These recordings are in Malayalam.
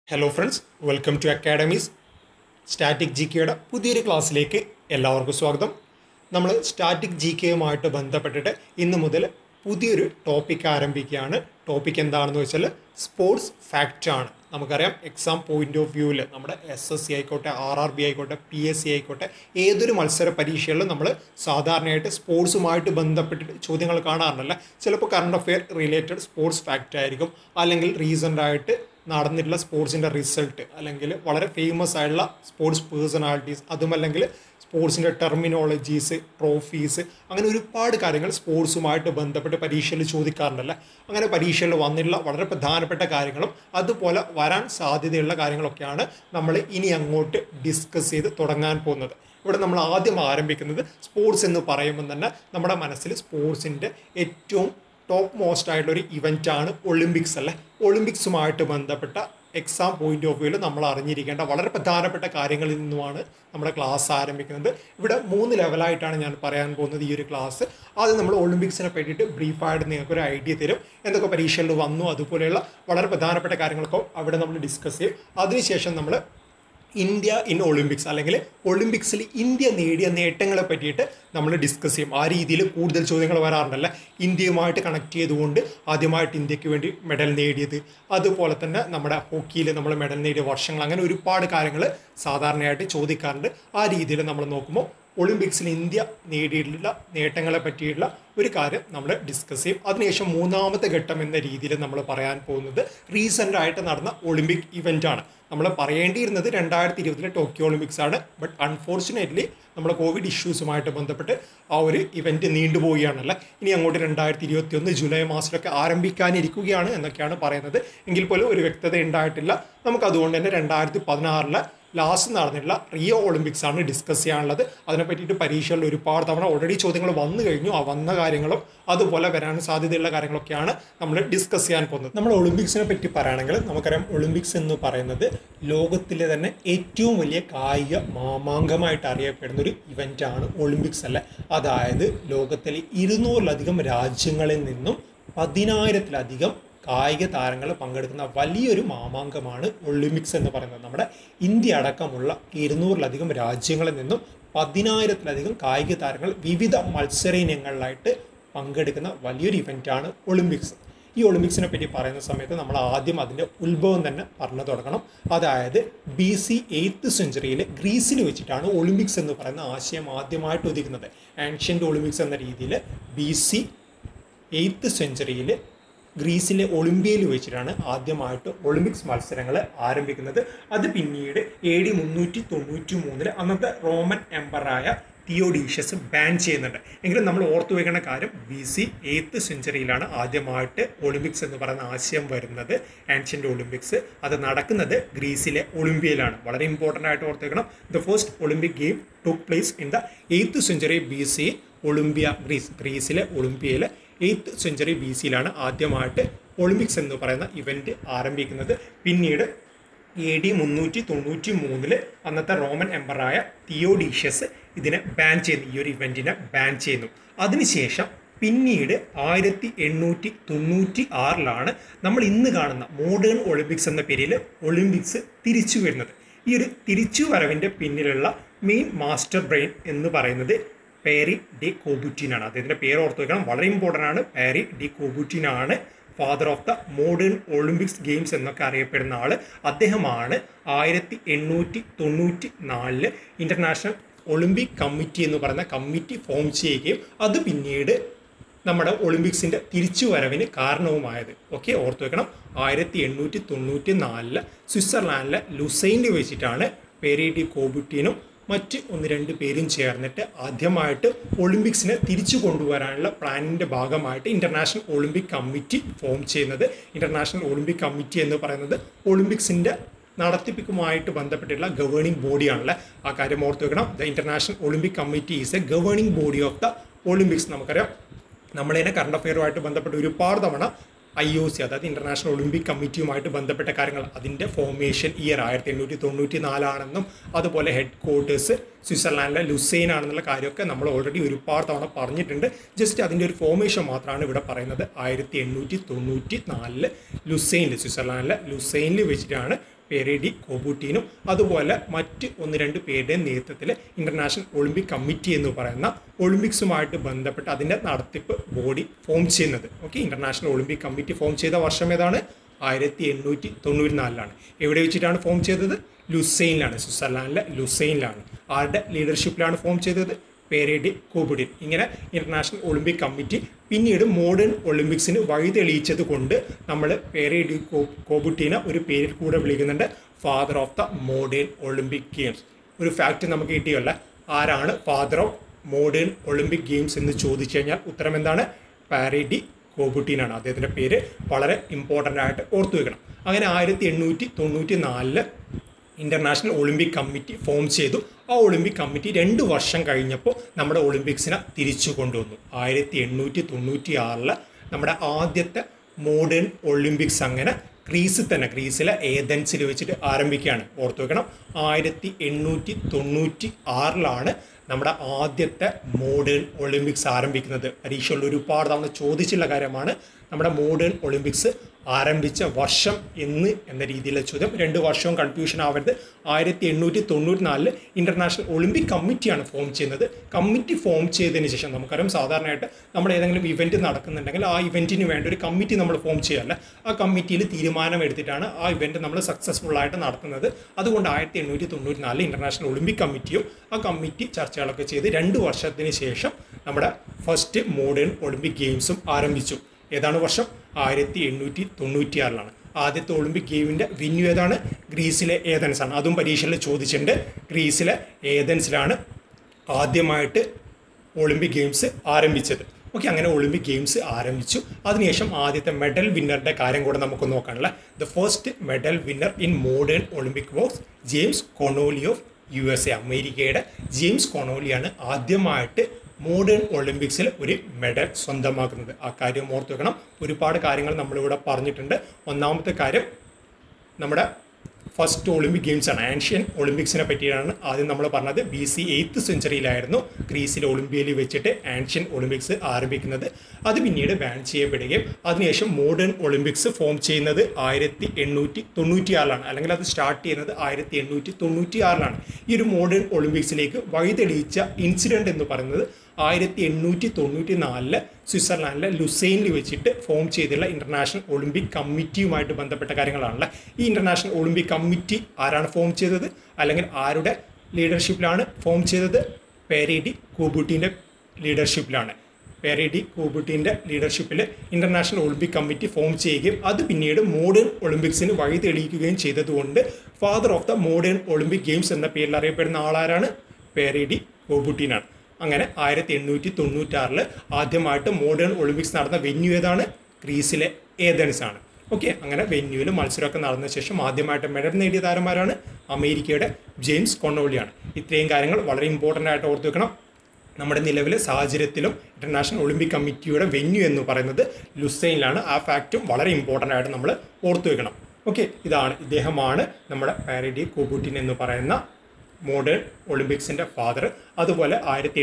Hello friends, welcome to academy's static G കെയുടെ പുതിയൊരു ക്ലാസ്സിലേക്ക് എല്ലാവർക്കും സ്വാഗതം. നമ്മൾ സ്റ്റാറ്റിക് ജി കെയുമായിട്ട് ബന്ധപ്പെട്ടിട്ട് ഇന്ന് മുതൽ പുതിയൊരു ടോപ്പിക്ക് ആരംഭിക്കുകയാണ്. ടോപ്പിക്ക് എന്താണെന്ന് വെച്ചാൽ സ്പോർട്സ് ഫാക്റ്റ് ആണ്. നമുക്കറിയാം, എക്സാം പോയിന്റ് ഓഫ് വ്യൂവിൽ നമ്മുടെ SSC ആയിക്കോട്ടെ, RRB ആയിക്കോട്ടെ, PSC ആയിക്കോട്ടെ, ഏതൊരു മത്സര പരീക്ഷകളിലും നമ്മൾ സാധാരണയായിട്ട് സ്പോർട്സുമായിട്ട് ബന്ധപ്പെട്ടിട്ട് ചോദ്യങ്ങൾ കാണാറുണ്ടല്ല. ചിലപ്പോൾ current affair related sports fact ആയിരിക്കും, അല്ലെങ്കിൽ റീസെൻ്റായിട്ട് നടന്നിട്ടുള്ള സ്പോർട്സിൻ്റെ റിസൾട്ട്, അല്ലെങ്കിൽ വളരെ ഫേമസ് ആയിട്ടുള്ള സ്പോർട്സ് പേഴ്സണാലിറ്റീസ്, അതുമല്ലെങ്കിൽ സ്പോർട്സിൻ്റെ ടെർമിനോളജീസ്, ട്രോഫീസ്, അങ്ങനെ ഒരുപാട് കാര്യങ്ങൾ സ്പോർട്സുമായിട്ട് ബന്ധപ്പെട്ട് പരീക്ഷയിൽ ചോദിക്കാറുണ്ടല്ല. അങ്ങനെ പരീക്ഷയിൽ വന്നിട്ടുള്ള വളരെ പ്രധാനപ്പെട്ട കാര്യങ്ങളും അതുപോലെ വരാൻ സാധ്യതയുള്ള കാര്യങ്ങളൊക്കെയാണ് നമ്മൾ ഇനി അങ്ങോട്ട് ഡിസ്കസ് ചെയ്ത് തുടങ്ങാൻ പോകുന്നത്. ഇവിടെ നമ്മൾ ആദ്യം ആരംഭിക്കുന്നത് സ്പോർട്സ് എന്ന് പറയുമ്പോൾ തന്നെ നമ്മുടെ മനസ്സിൽ സ്പോർട്സിൻ്റെ ഏറ്റവും ടോപ്പ് മോസ്റ്റ് ആയിട്ടുള്ളൊരു ഇവൻ്റാണ് ഒളിമ്പിക്സ് അല്ലേ. ഒളിമ്പിക്സുമായിട്ട് ബന്ധപ്പെട്ട എക്സാം പോയിന്റ് ഓഫ് വ്യൂവിൽ നമ്മൾ അറിഞ്ഞിരിക്കേണ്ട വളരെ പ്രധാനപ്പെട്ട കാര്യങ്ങളിൽ നിന്നുമാണ് നമ്മുടെ ക്ലാസ് ആരംഭിക്കുന്നത്. ഇവിടെ 3 ലെവലായിട്ടാണ് ഞാൻ പറയാൻ പോകുന്നത് ഈ ഒരു ക്ലാസ്. ആദ്യം നമ്മൾ ഒളിമ്പിക്സിനെ പറ്റിയിട്ട് ബ്രീഫായിട്ട് നിങ്ങൾക്കൊരു ഐഡിയ തരും, എന്തൊക്കെ പരീക്ഷകളിൽ വന്നു, അതുപോലെയുള്ള വളരെ പ്രധാനപ്പെട്ട കാര്യങ്ങളൊക്കെ അവിടെ നമ്മൾ ഡിസ്കസ് ചെയ്യും. അതിനുശേഷം നമ്മൾ ഇന്ത്യ ഇൻ ഒളിമ്പിക്സ്, അല്ലെങ്കിൽ ഒളിമ്പിക്സിൽ ഇന്ത്യ നേടിയ നേട്ടങ്ങളെ പറ്റിയിട്ട് നമ്മൾ ഡിസ്കസ് ചെയ്യും. ആ രീതിയിൽ കൂടുതൽ ചോദ്യങ്ങൾ വരാറുണ്ടല്ല. ഇന്ത്യയുമായിട്ട് കണക്ട് ചെയ്തുകൊണ്ട് ആദ്യമായിട്ട് ഇന്ത്യക്ക് വേണ്ടി മെഡൽ നേടിയത്, അതുപോലെ തന്നെ നമ്മുടെ ഹോക്കിയിൽ നമ്മൾ മെഡൽ നേടിയ വർഷങ്ങൾ, അങ്ങനെ ഒരുപാട് കാര്യങ്ങൾ സാധാരണയായിട്ട് ചോദിക്കാറുണ്ട്. ആ രീതിയിൽ നമ്മൾ നോക്കുമ്പോൾ ഒളിമ്പിക്സിൽ ഇന്ത്യ നേടിയിട്ടുള്ള നേട്ടങ്ങളെ പറ്റിയുള്ള ഒരു കാര്യം നമ്മൾ ഡിസ്കസ് ചെയ്യും. അതിനുശേഷം മൂന്നാമത്തെ ഘട്ടം എന്ന രീതിയിൽ നമ്മൾ പറയാൻ പോകുന്നത് റീസെൻ്റായിട്ട് നടന്ന ഒളിമ്പിക് ഇവൻ്റാണ്. നമ്മൾ പറയേണ്ടിയിരുന്നത് 2020 ടോക്കിയോ ഒളിമ്പിക്സ് ആണ്. ബട്ട് അൺഫോർച്ചുനേറ്റ്ലി നമ്മുടെ കോവിഡ് ഇഷ്യൂസുമായിട്ട് ബന്ധപ്പെട്ട് ആ ഒരു ഇവൻറ്റ് നീണ്ടുപോവുകയാണല്ലോ. ഇനി അങ്ങോട്ട് 2021 ജൂലൈ മാസത്തിലൊക്കെ ആരംഭിക്കാനിരിക്കുകയാണ് എന്നൊക്കെയാണ് പറയുന്നത്. എങ്കിൽ പോലും ഒരു വ്യക്തത ഉണ്ടായിട്ടില്ല. നമുക്കതുകൊണ്ട് തന്നെ 2016 ലാസ്റ്റ് നടന്നിട്ടുള്ള റിയോ ഒളിമ്പിക്സ് ആണ് ഡിസ്കസ് ചെയ്യാനുള്ളത്. അതിനെ പറ്റിയിട്ട് പരീക്ഷകളിൽ ഒരുപാട് തവണ ഓൾറെഡി ചോദ്യങ്ങൾ വന്നു കഴിഞ്ഞു. ആ വന്ന കാര്യങ്ങളും അതുപോലെ വരാൻ സാധ്യതയുള്ള കാര്യങ്ങളൊക്കെയാണ് നമ്മൾ ഡിസ്കസ് ചെയ്യാൻ പോകുന്നത്. നമ്മൾ ഒളിമ്പിക്സിനെ പറ്റി പറയുകയാണെങ്കിൽ നമുക്കറിയാം, ഒളിമ്പിക്സ് എന്ന് പറയുന്നത് ലോകത്തിലെ തന്നെ ഏറ്റവും വലിയ കായിക മാമാങ്കമായിട്ട് അറിയപ്പെടുന്ന ഒരു ഇവൻ്റാണ് ഒളിമ്പിക്സ് അല്ലേ. അതായത് ലോകത്തിലെ 200-ലധികം രാജ്യങ്ങളിൽ നിന്നും 10,000-ലധികം കായിക താരങ്ങൾ പങ്കെടുക്കുന്ന വലിയൊരു മാമാങ്കമാണ് ഒളിമ്പിക്സ് എന്ന് പറയുന്നത്. നമ്മുടെ ഇന്ത്യ അടക്കമുള്ള 200-ലധികം രാജ്യങ്ങളിൽ നിന്നും 10,000-ലധികം കായിക താരങ്ങൾ വിവിധ മത്സര ഇനങ്ങളിലായിട്ട് പങ്കെടുക്കുന്ന വലിയൊരു ഇവൻ്റാണ് ഒളിമ്പിക്സ്. ഈ ഒളിമ്പിക്സിനെ പറ്റി പറയുന്ന സമയത്ത് നമ്മൾ ആദ്യം അതിൻ്റെ ഉത്ഭവം തന്നെ പറഞ്ഞു തുടങ്ങണം. അതായത് BC 8th സെഞ്ച്വറിയിൽ ഗ്രീസിൽ വെച്ചിട്ടാണ് ഒളിമ്പിക്സ് എന്ന് പറയുന്ന ആശയം ആദ്യമായിട്ട് ഉദിക്കുന്നത്. ആൻഷ്യൻ്റ് ഒളിമ്പിക്സ് എന്ന രീതിയിൽ BC 8th സെഞ്ച്വറിയിൽ ഗ്രീസിലെ ഒളിമ്പിയയിൽ വെച്ചിട്ടാണ് ആദ്യമായിട്ട് ഒളിമ്പിക്സ് മത്സരങ്ങൾ ആരംഭിക്കുന്നത്. അത് പിന്നീട് AD 393 അന്നത്തെ റോമൻ എംപറായ തിയോഡീഷ്യസ് ബാൻ ചെയ്യുന്നുണ്ട്. എങ്കിലും നമ്മൾ ഓർത്തു വയ്ക്കേണ്ട കാര്യം, BC 8th സെഞ്ച്വറിയിലാണ് ആദ്യമായിട്ട് ഒളിമ്പിക്സ് എന്ന് പറയുന്ന ആശയം വരുന്നത്. ആൻഷ്യൻ്റ് ഒളിമ്പിക്സ് അത് നടക്കുന്നത് ഗ്രീസിലെ ഒളിമ്പിയയിലാണ്. വളരെ ഇമ്പോർട്ടൻ്റ് ആയിട്ട് ഓർത്ത് വയ്ക്കണം. The first Olympic game took place in the 8th century BC, Olympia, ഗ്രീസിലെ ഒളിമ്പിയയിൽ 8th സെഞ്ച്വറി BCയിലാണ് ആദ്യമായിട്ട് ഒളിമ്പിക്സ് എന്ന് പറയുന്ന ഇവൻറ്റ് ആരംഭിക്കുന്നത്. പിന്നീട് AD 393 അന്നത്തെ റോമൻ എംപറായ തിയോഡീഷ്യസ് ഇതിനെ ബാൻ ചെയ്യുന്നു, ഈ ഒരു ഇവൻറ്റിനെ ബാൻ ചെയ്യുന്നു. അതിനുശേഷം പിന്നീട് 1896 നമ്മൾ ഇന്ന് കാണുന്ന മോഡേൺ ഒളിമ്പിക്സ് എന്ന പേരിൽ ഒളിമ്പിക്സ് തിരിച്ചു വരുന്നത്. ഈ ഒരു തിരിച്ചു വരവിൻ്റെ പിന്നിലുള്ള മെയിൻ മാസ്റ്റർ ബ്രെയിൻ എന്ന് പറയുന്നത് പാരി ഡി കോബൂട്ടിൻ ആണ്. അദ്ദേഹത്തിൻ്റെ പേര് ഓർത്ത് വയ്ക്കണം, വളരെ ഇമ്പോർട്ടൻ്റ് ആണ്. പാരി ഡി കോബൂട്ടിൻ ആണ് father of the modern Olympics games എന്നൊക്കെ അറിയപ്പെടുന്ന ആൾ. അദ്ദേഹമാണ് 1894 ഇൻ്റർനാഷണൽ ഒളിമ്പിക് കമ്മിറ്റി എന്ന് പറയുന്ന കമ്മിറ്റി ഫോം ചെയ്യുകയും അത് പിന്നീട് നമ്മുടെ ഒളിമ്പിക്സിൻ്റെ തിരിച്ചുവരവിന് കാരണവുമായത്. ഓക്കെ, ഓർത്ത് വെക്കണം. 1894 സ്വിറ്റ്സർലാൻഡിലെ ലുസൈനിൽ വെച്ചിട്ടാണ് പാരി ഡി കോബൂട്ടിനും മറ്റ് 1-2 പേരും ചേർന്നിട്ട് ആദ്യമായിട്ട് ഒളിമ്പിക്സിനെ തിരിച്ചു കൊണ്ടുവരാനുള്ള പ്ലാനിൻ്റെ ഭാഗമായിട്ട് ഇൻ്റർനാഷണൽ ഒളിമ്പിക് കമ്മിറ്റി ഫോം ചെയ്യുന്നത്. ഇൻ്റർനാഷണൽ ഒളിമ്പിക് കമ്മിറ്റി എന്ന് പറയുന്നത് ഒളിമ്പിക്സിൻ്റെ നടത്തിപ്പിക്കുമായിട്ട് ബന്ധപ്പെട്ടുള്ള ഗവേണിംഗ് ബോഡിയാണല്ലേ. ആ കാര്യം ഓർത്ത് വെക്കണം. The International Olympic Committee is a governing body of the Olympics. നമുക്കറിയാം, നമ്മളതിനെ കറണ്ട് അഫെയറുമായിട്ട് ബന്ധപ്പെട്ട് ഒരുപാട് തവണ IOC, അതായത് ഇൻ്റർനാഷണൽ ഒളിമ്പിക് കമ്മിറ്റിയുമായിട്ട് ബന്ധപ്പെട്ട കാര്യങ്ങൾ, അതിൻ്റെ ഫോർമേഷൻ ഇയർ 1894 ആണെന്നും അതുപോലെ ഹെഡ് ക്വാർട്ടേഴ്സ് സ്വിറ്റ്സർലാൻഡിലെ ലുസൈൻ ആണെന്നുള്ള കാര്യമൊക്കെ നമ്മൾ ഓൾറെഡി ഒരുപാട് തവണ പറഞ്ഞിട്ടുണ്ട്. ജസ്റ്റ് അതിൻ്റെ ഒരു ഫോർമേഷൻ മാത്രമാണ് ഇവിടെ പറയുന്നത്. 1894 ലുസൈനിൽ, സ്വിറ്റ്സർലാൻഡിലെ ലുസൈനിൽ വെച്ചിട്ടാണ് പേരെ ഡി കോബൂട്ടിനും അതുപോലെ മറ്റ് 1-2 പേരുടെയും നേതൃത്വത്തിൽ ഇന്റർനാഷണൽ ഒളിമ്പിക് കമ്മിറ്റി എന്ന് പറയുന്ന ഒളിമ്പിക്സുമായിട്ട് ബന്ധപ്പെട്ട് അതിൻ്റെ നടത്തിപ്പ് ബോഡി ഫോം ചെയ്യുന്നത്. Okay, International Olympic Committee form ചെയ്ത വർഷം ഏതാണ്? 1894 എവിടെ വെച്ചിട്ടാണ് ഫോം ചെയ്തത്? ലുസൈനിലാണ്, സ്വിറ്റ്സർലാൻഡിലെ ലുസൈനിലാണ്. ആരുടെ ലീഡർഷിപ്പിലാണ് ഫോം ചെയ്തത്? പേരെ ഡി കോബൂട്ടിൻ. ഇങ്ങനെ ഇന്റർനാഷണൽ ഒളിമ്പിക് കമ്മിറ്റി പിന്നീട് മോഡേൺ ഒളിമ്പിക്സിന് വഴി തെളിയിച്ചത് കൊണ്ട് നമ്മൾ പേരെ ഡി കോബൂട്ടിനെ ഒരു പേരിൽ കൂടെ വിളിക്കുന്നുണ്ട്, father of the modern Olympic Games. ഒരു ഫാക്റ്റ് നമുക്ക് കിട്ടിയല്ല, ആരാണ് father of modern Olympic Games എന്ന് ചോദിച്ചു കഴിഞ്ഞാൽ ഉത്തരം എന്താണ്? പേരെ ഡി കോബൂട്ടിനാണ്. അദ്ദേഹത്തിൻ്റെ പേര് വളരെ ഇമ്പോർട്ടൻ്റ് ആയിട്ട് ഓർത്തു വെക്കണം. അങ്ങനെ 1894 ഇന്റർനാഷണൽ ഒളിമ്പിക് കമ്മിറ്റി ഫോം ചെയ്തു. ആ ഒളിമ്പിക് കമ്മിറ്റി 2 വർഷം കഴിഞ്ഞപ്പോൾ നമ്മുടെ ഒളിമ്പിക്സിനെ തിരിച്ചു കൊണ്ടുവന്നു. 1896 നമ്മുടെ ആദ്യത്തെ മോഡേൺ ഒളിമ്പിക്സ് അങ്ങനെ ഗ്രീസിലെ ഏതൻസിൽ വെച്ചിട്ട് ആരംഭിക്കുകയാണ്. ഓർത്തു വെക്കണം, 1896 നമ്മുടെ ആദ്യത്തെ മോഡേൺ ഒളിമ്പിക്സ് ആരംഭിക്കുന്നത്. പരീക്ഷകളിൽ ഒരുപാട് തവണ ചോദിച്ചുള്ള കാര്യമാണ്. നമ്മുടെ മോഡേൺ ഒളിമ്പിക്സ് ആരംഭിച്ച വർഷം എന്ന് എന്ന രീതിയിലെ ചോദ്യം. 2 വർഷവും കൺഫ്യൂഷൻ ആവരുത്. 1894 ഇന്റർനാഷണൽ ഒളിമ്പിക് കമ്മിറ്റിയാണ് ഫോം ചെയ്യുന്നത്. കമ്മിറ്റി ഫോം ചെയ്തതിന് ശേഷം നമുക്കറിയാം, സാധാരണയായിട്ട് നമ്മൾ ഏതെങ്കിലും ഇവന്റ് നടക്കുന്നുണ്ടെങ്കിൽ ആ ഇവന്റിന് വേണ്ട ഒരു കമ്മിറ്റി നമ്മൾ ഫോം ചെയ്യാറില്ല. ആ കമ്മിറ്റിയിൽ തീരുമാനം എടുത്തിട്ടാണ് ആ ഇവന്റ് നമ്മൾ സക്സസ്ഫുൾ ആയിട്ട് നടത്തുന്നത്. അതുകൊണ്ട് 1894 ഇന്റർനാഷണൽ ഒളിമ്പിക് കമ്മിറ്റിയും ആ കമ്മിറ്റി ചർച്ചകളൊക്കെ ചെയ്ത് 2 വർഷത്തിന് ശേഷം നമ്മുടെ ഫസ്റ്റ് മോഡേൺ ഒളിമ്പിക് ഗെയിംസും ആരംഭിച്ചു. ഏതാണ് വർഷം? 1896 ആദ്യത്തെ ഒളിമ്പിക് ഗെയിമിൻ്റെ വെന്യൂ ഏതാണ്? ഗ്രീസിലെ ഏതൻസ് ആണ്. അതും പരീക്ഷയിൽ ചോദിച്ചിട്ടുണ്ട്. ഗ്രീസിലെ ഏതൻസിലാണ് ആദ്യമായിട്ട് ഒളിമ്പിക് ഗെയിംസ് ആരംഭിച്ചത്. ഓക്കെ, അങ്ങനെ ഒളിമ്പിക് ഗെയിംസ് ആരംഭിച്ചു. അതിനുശേഷം ആദ്യത്തെ മെഡൽ വിന്നറുടെ കാര്യം കൂടെ നമുക്ക് നോക്കാനുള്ള. The first medal winner in modern Olympic was James Connolly of USA. അമേരിക്കയുടെ ജെയിംസ് കൊണോലിയാണ് ആദ്യമായിട്ട് മോഡേൺ ഒളിമ്പിക്സിൽ ഒരു മെഡൽ സ്വന്തമാക്കുന്നത്. ആ കാര്യം ഓർത്ത് വെക്കണം. ഒരുപാട് കാര്യങ്ങൾ നമ്മളിവിടെ പറഞ്ഞിട്ടുണ്ട്. ഒന്നാമത്തെ കാര്യം, നമ്മുടെ ഫസ്റ്റ് ഒളിമ്പിക് ഗെയിംസ് ആണ്. ആൻഷ്യൻ ഒളിമ്പിക്സിനെ പറ്റിയാണ് ആദ്യം നമ്മൾ പറഞ്ഞത്. BC 8th സെഞ്ചുറിയിലായിരുന്നു ഗ്രീസിലെ ഒളിമ്പിയയിൽ വെച്ചിട്ട് ആൻഷ്യൻ ഒളിമ്പിക്സ് ആരംഭിക്കുന്നത്. അത് പിന്നീട് ബാൻ ചെയ്യപ്പെടുകയും അതിനുശേഷം മോഡേൺ ഒളിമ്പിക്സ് ഫോം ചെയ്യുന്നത് 1896 അല്ലെങ്കിൽ അത് സ്റ്റാർട്ട് ചെയ്യുന്നത് 1896. ഈ ഒരു മോഡേൺ ഒളിമ്പിക്സിലേക്ക് വഴിതെളിയിച്ച ഇൻസിഡൻറ്റ് എന്ന് പറയുന്നത് 1894 സ്വിറ്റ്സർലാൻഡിലെ ലുസൈനിൽ വെച്ചിട്ട് ഫോം ചെയ്തിട്ടുള്ള ഇന്റർനാഷണൽ ഒളിമ്പിക് കമ്മിറ്റിയുമായിട്ട് ബന്ധപ്പെട്ട കാര്യങ്ങളാണല്ലോ. ഈ ഇന്റർനാഷണൽ ഒളിമ്പിക് കമ്മിറ്റി ആരാണ് ഫോം ചെയ്തത്, അല്ലെങ്കിൽ ആരുടെ ലീഡർഷിപ്പിലാണ് ഫോം ചെയ്തത്? പേരെ ഡി കോബൂട്ടിൻ്റെ ലീഡർഷിപ്പിലാണ്. പേരെ ഡി കോബൂട്ടിൻ്റെ ലീഡർഷിപ്പിൽ ഇന്റർനാഷണൽ ഒളിമ്പിക് കമ്മിറ്റി ഫോം ചെയ്യുകയും അത് പിന്നീട് മോഡേൺ ഒളിമ്പിക്സിന് വഴി തെളിയിക്കുകയും ചെയ്തതുകൊണ്ട് father of the modern Olympic Games എന്ന പേരിൽ അറിയപ്പെടുന്ന ആളാരാണ്? പേരെ ഡി കോബൂട്ടിനാണ്. അങ്ങനെ 1896 ആദ്യമായിട്ട് മോഡേൺ ഒളിമ്പിക്സ് നടന്ന വെന്യൂ ഏതാണ്? ഗ്രീസിലെ ഏതൻസ് ആണ്. ഓക്കെ, അങ്ങനെ വെന്യൂവിൽ മത്സരമൊക്കെ നടന്ന ശേഷം ആദ്യമായിട്ട് മെഡൽ നേടിയ താരമാരാണ്? അമേരിക്കയുടെ ജെയിംസ് കൊണോലിയാണ്. ഇത്രയും കാര്യങ്ങൾ വളരെ ഇമ്പോർട്ടൻ്റ് ആയിട്ട് ഓർത്ത് വെക്കണം. നമ്മുടെ നിലവിലെ സാഹചര്യത്തിലും ഇന്റർനാഷണൽ ഒളിമ്പിക് കമ്മിറ്റിയുടെ വെന്യൂ എന്ന് പറയുന്നത് ലുസൈനിലാണ്. ആ ഫാക്റ്റും വളരെ ഇമ്പോർട്ടൻ്റ് ആയിട്ട് നമ്മൾ ഓർത്ത് വെക്കണം. ഓക്കെ, ഇദ്ദേഹമാണ് നമ്മുടെ പേരെ ഡി കോബൂട്ടിൻ എന്ന് പറയുന്ന മോഡേൺ ഒളിമ്പിക്സിൻ്റെ ഫാദർ. അതുപോലെ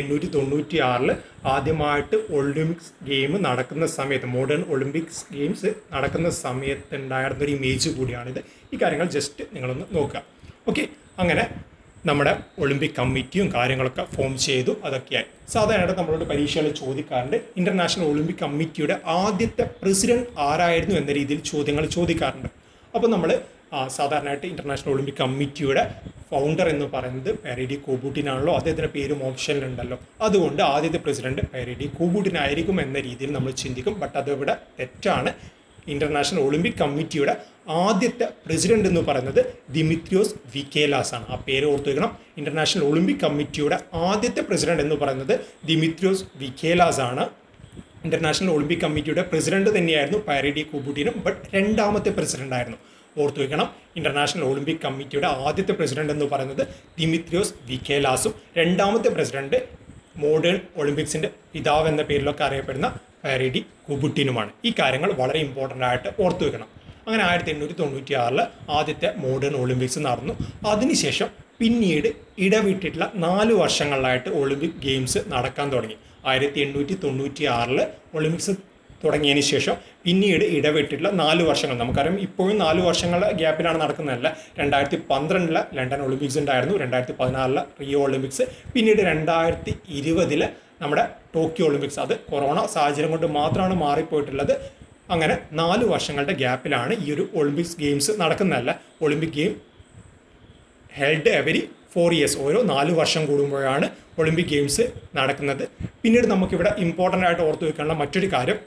1896 ആദ്യമായിട്ട് ഒളിമ്പിക്സ് ഗെയിം നടക്കുന്ന സമയത്ത്, മോഡേൺ ഒളിമ്പിക്സ് ഗെയിംസ് നടക്കുന്ന സമയത്ത് ഉണ്ടായിരുന്നൊരു ഇമേജ് കൂടിയാണിത്. ഈ കാര്യങ്ങൾ ജസ്റ്റ് നിങ്ങളൊന്ന് നോക്കുക. ഓക്കെ, അങ്ങനെ നമ്മുടെ ഒളിമ്പിക് കമ്മിറ്റിയും കാര്യങ്ങളൊക്കെ ഫോം ചെയ്തു. അതൊക്കെയായി സാധാരണയായിട്ട് നമ്മളോട് പരീക്ഷകൾ ചോദിക്കാറുണ്ട്. ഇന്റർനാഷണൽ ഒളിമ്പിക് കമ്മിറ്റിയുടെ ആദ്യത്തെ പ്രസിഡന്റ് ആരായിരുന്നു എന്ന രീതിയിൽ ചോദ്യങ്ങൾ ചോദിക്കാറുണ്ട്. അപ്പോൾ നമ്മൾ സാധാരണയായിട്ട് ഇന്റർനാഷണൽ ഒളിമ്പിക് കമ്മിറ്റിയുടെ ഫൗണ്ടർ എന്ന് പറയുന്നത് പേരെ ഡി കോബൂട്ടിനാണല്ലോ. അദ്ദേഹത്തിൻ്റെ പേരും ഓപ്ഷനിലുണ്ടല്ലോ. അതുകൊണ്ട് ആദ്യത്തെ പ്രസിഡന്റ് പേരെ ഡി കോബൂട്ടിനായിരിക്കും എന്ന രീതിയിൽ നമ്മൾ ചിന്തിക്കും. ബട്ട് അതിവിടെ തെറ്റാണ്. ഇന്റർനാഷണൽ ഒളിമ്പിക് കമ്മിറ്റിയുടെ ആദ്യത്തെ പ്രസിഡന്റ് എന്ന് പറയുന്നത് ദിമിത്രിയോസ് വിക്കേലാസ് ആണ്. ആ പേര് ഓർത്തു വെക്കണം. ഇന്റർനാഷണൽ ഒളിമ്പിക് കമ്മിറ്റിയുടെ ആദ്യത്തെ പ്രസിഡന്റ് എന്ന് പറയുന്നത് ദിമിത്രിയോസ് വിക്കേലാസ് ആണ്. ഇന്റർനാഷണൽ ഒളിമ്പിക് കമ്മിറ്റിയുടെ പ്രസിഡന്റ് തന്നെയായിരുന്നു പേരെ ഡി കോബൂട്ടിനും, ബട്ട് രണ്ടാമത്തെ പ്രസിഡന്റ് ആയിരുന്നു. ഓർത്തു വെക്കണം, ഇന്റർനാഷണൽ ഒളിമ്പിക് കമ്മിറ്റിയുടെ ആദ്യത്തെ പ്രസിഡന്റ് എന്ന് പറയുന്നത് ദിമിത്രിയോസ് വിക്കേലാസും രണ്ടാമത്തെ പ്രസിഡന്റ് മോഡേൺ ഒളിമ്പിക്സിന്റെ പിതാവ് എന്ന പേരിലൊക്കെ അറിയപ്പെടുന്ന പേരെ ഡി കോബൂട്ടിനുമാണ്. ഈ കാര്യങ്ങൾ വളരെ ഇമ്പോർട്ടൻ്റ് ആയിട്ട് ഓർത്തു വെക്കണം. അങ്ങനെ 1896 ആദ്യത്തെ മോഡേൺ ഒളിമ്പിക്സ് നടന്നു. അതിനുശേഷം പിന്നീട് ഇടവിട്ടിട്ടുള്ള 4 വർഷങ്ങളിലായിട്ട് ഒളിമ്പിക് ഗെയിംസ് നടക്കാൻ തുടങ്ങി. 1896 ഒളിമ്പിക്സ് തുടങ്ങിയതിന് ശേഷം പിന്നീട് ഇടവിട്ടിട്ടുള്ള 4 വർഷങ്ങൾ, നമുക്കറിയാം ഇപ്പോഴും 4 വർഷങ്ങളുടെ ഗ്യാപ്പിലാണ് നടക്കുന്നതല്ല. 2012 ലണ്ടൻ ഒളിമ്പിക്സ് ഉണ്ടായിരുന്നു, 2016 റിയോ ഒളിമ്പിക്സ്, പിന്നീട് 2020 നമ്മുടെ ടോക്കിയോ ഒളിമ്പിക്സ്. അത് കൊറോണ സാഹചര്യം കൊണ്ട് മാത്രമാണ് മാറിപ്പോയിട്ടുള്ളത്. അങ്ങനെ 4 വർഷങ്ങളുടെ ഗ്യാപ്പിലാണ് ഈ ഒരു ഒളിമ്പിക്സ് ഗെയിംസ് നടക്കുന്നതല്ല. Olympic game held every 4 years, ഓരോ 4 വർഷം കൂടുമ്പോഴാണ് ഒളിമ്പിക് ഗെയിംസ് നടക്കുന്നത്. പിന്നീട് നമുക്കിവിടെ ഇമ്പോർട്ടൻ്റ് ആയിട്ട് ഓർത്ത് വെക്കാനുള്ള മറ്റൊരു കാര്യം,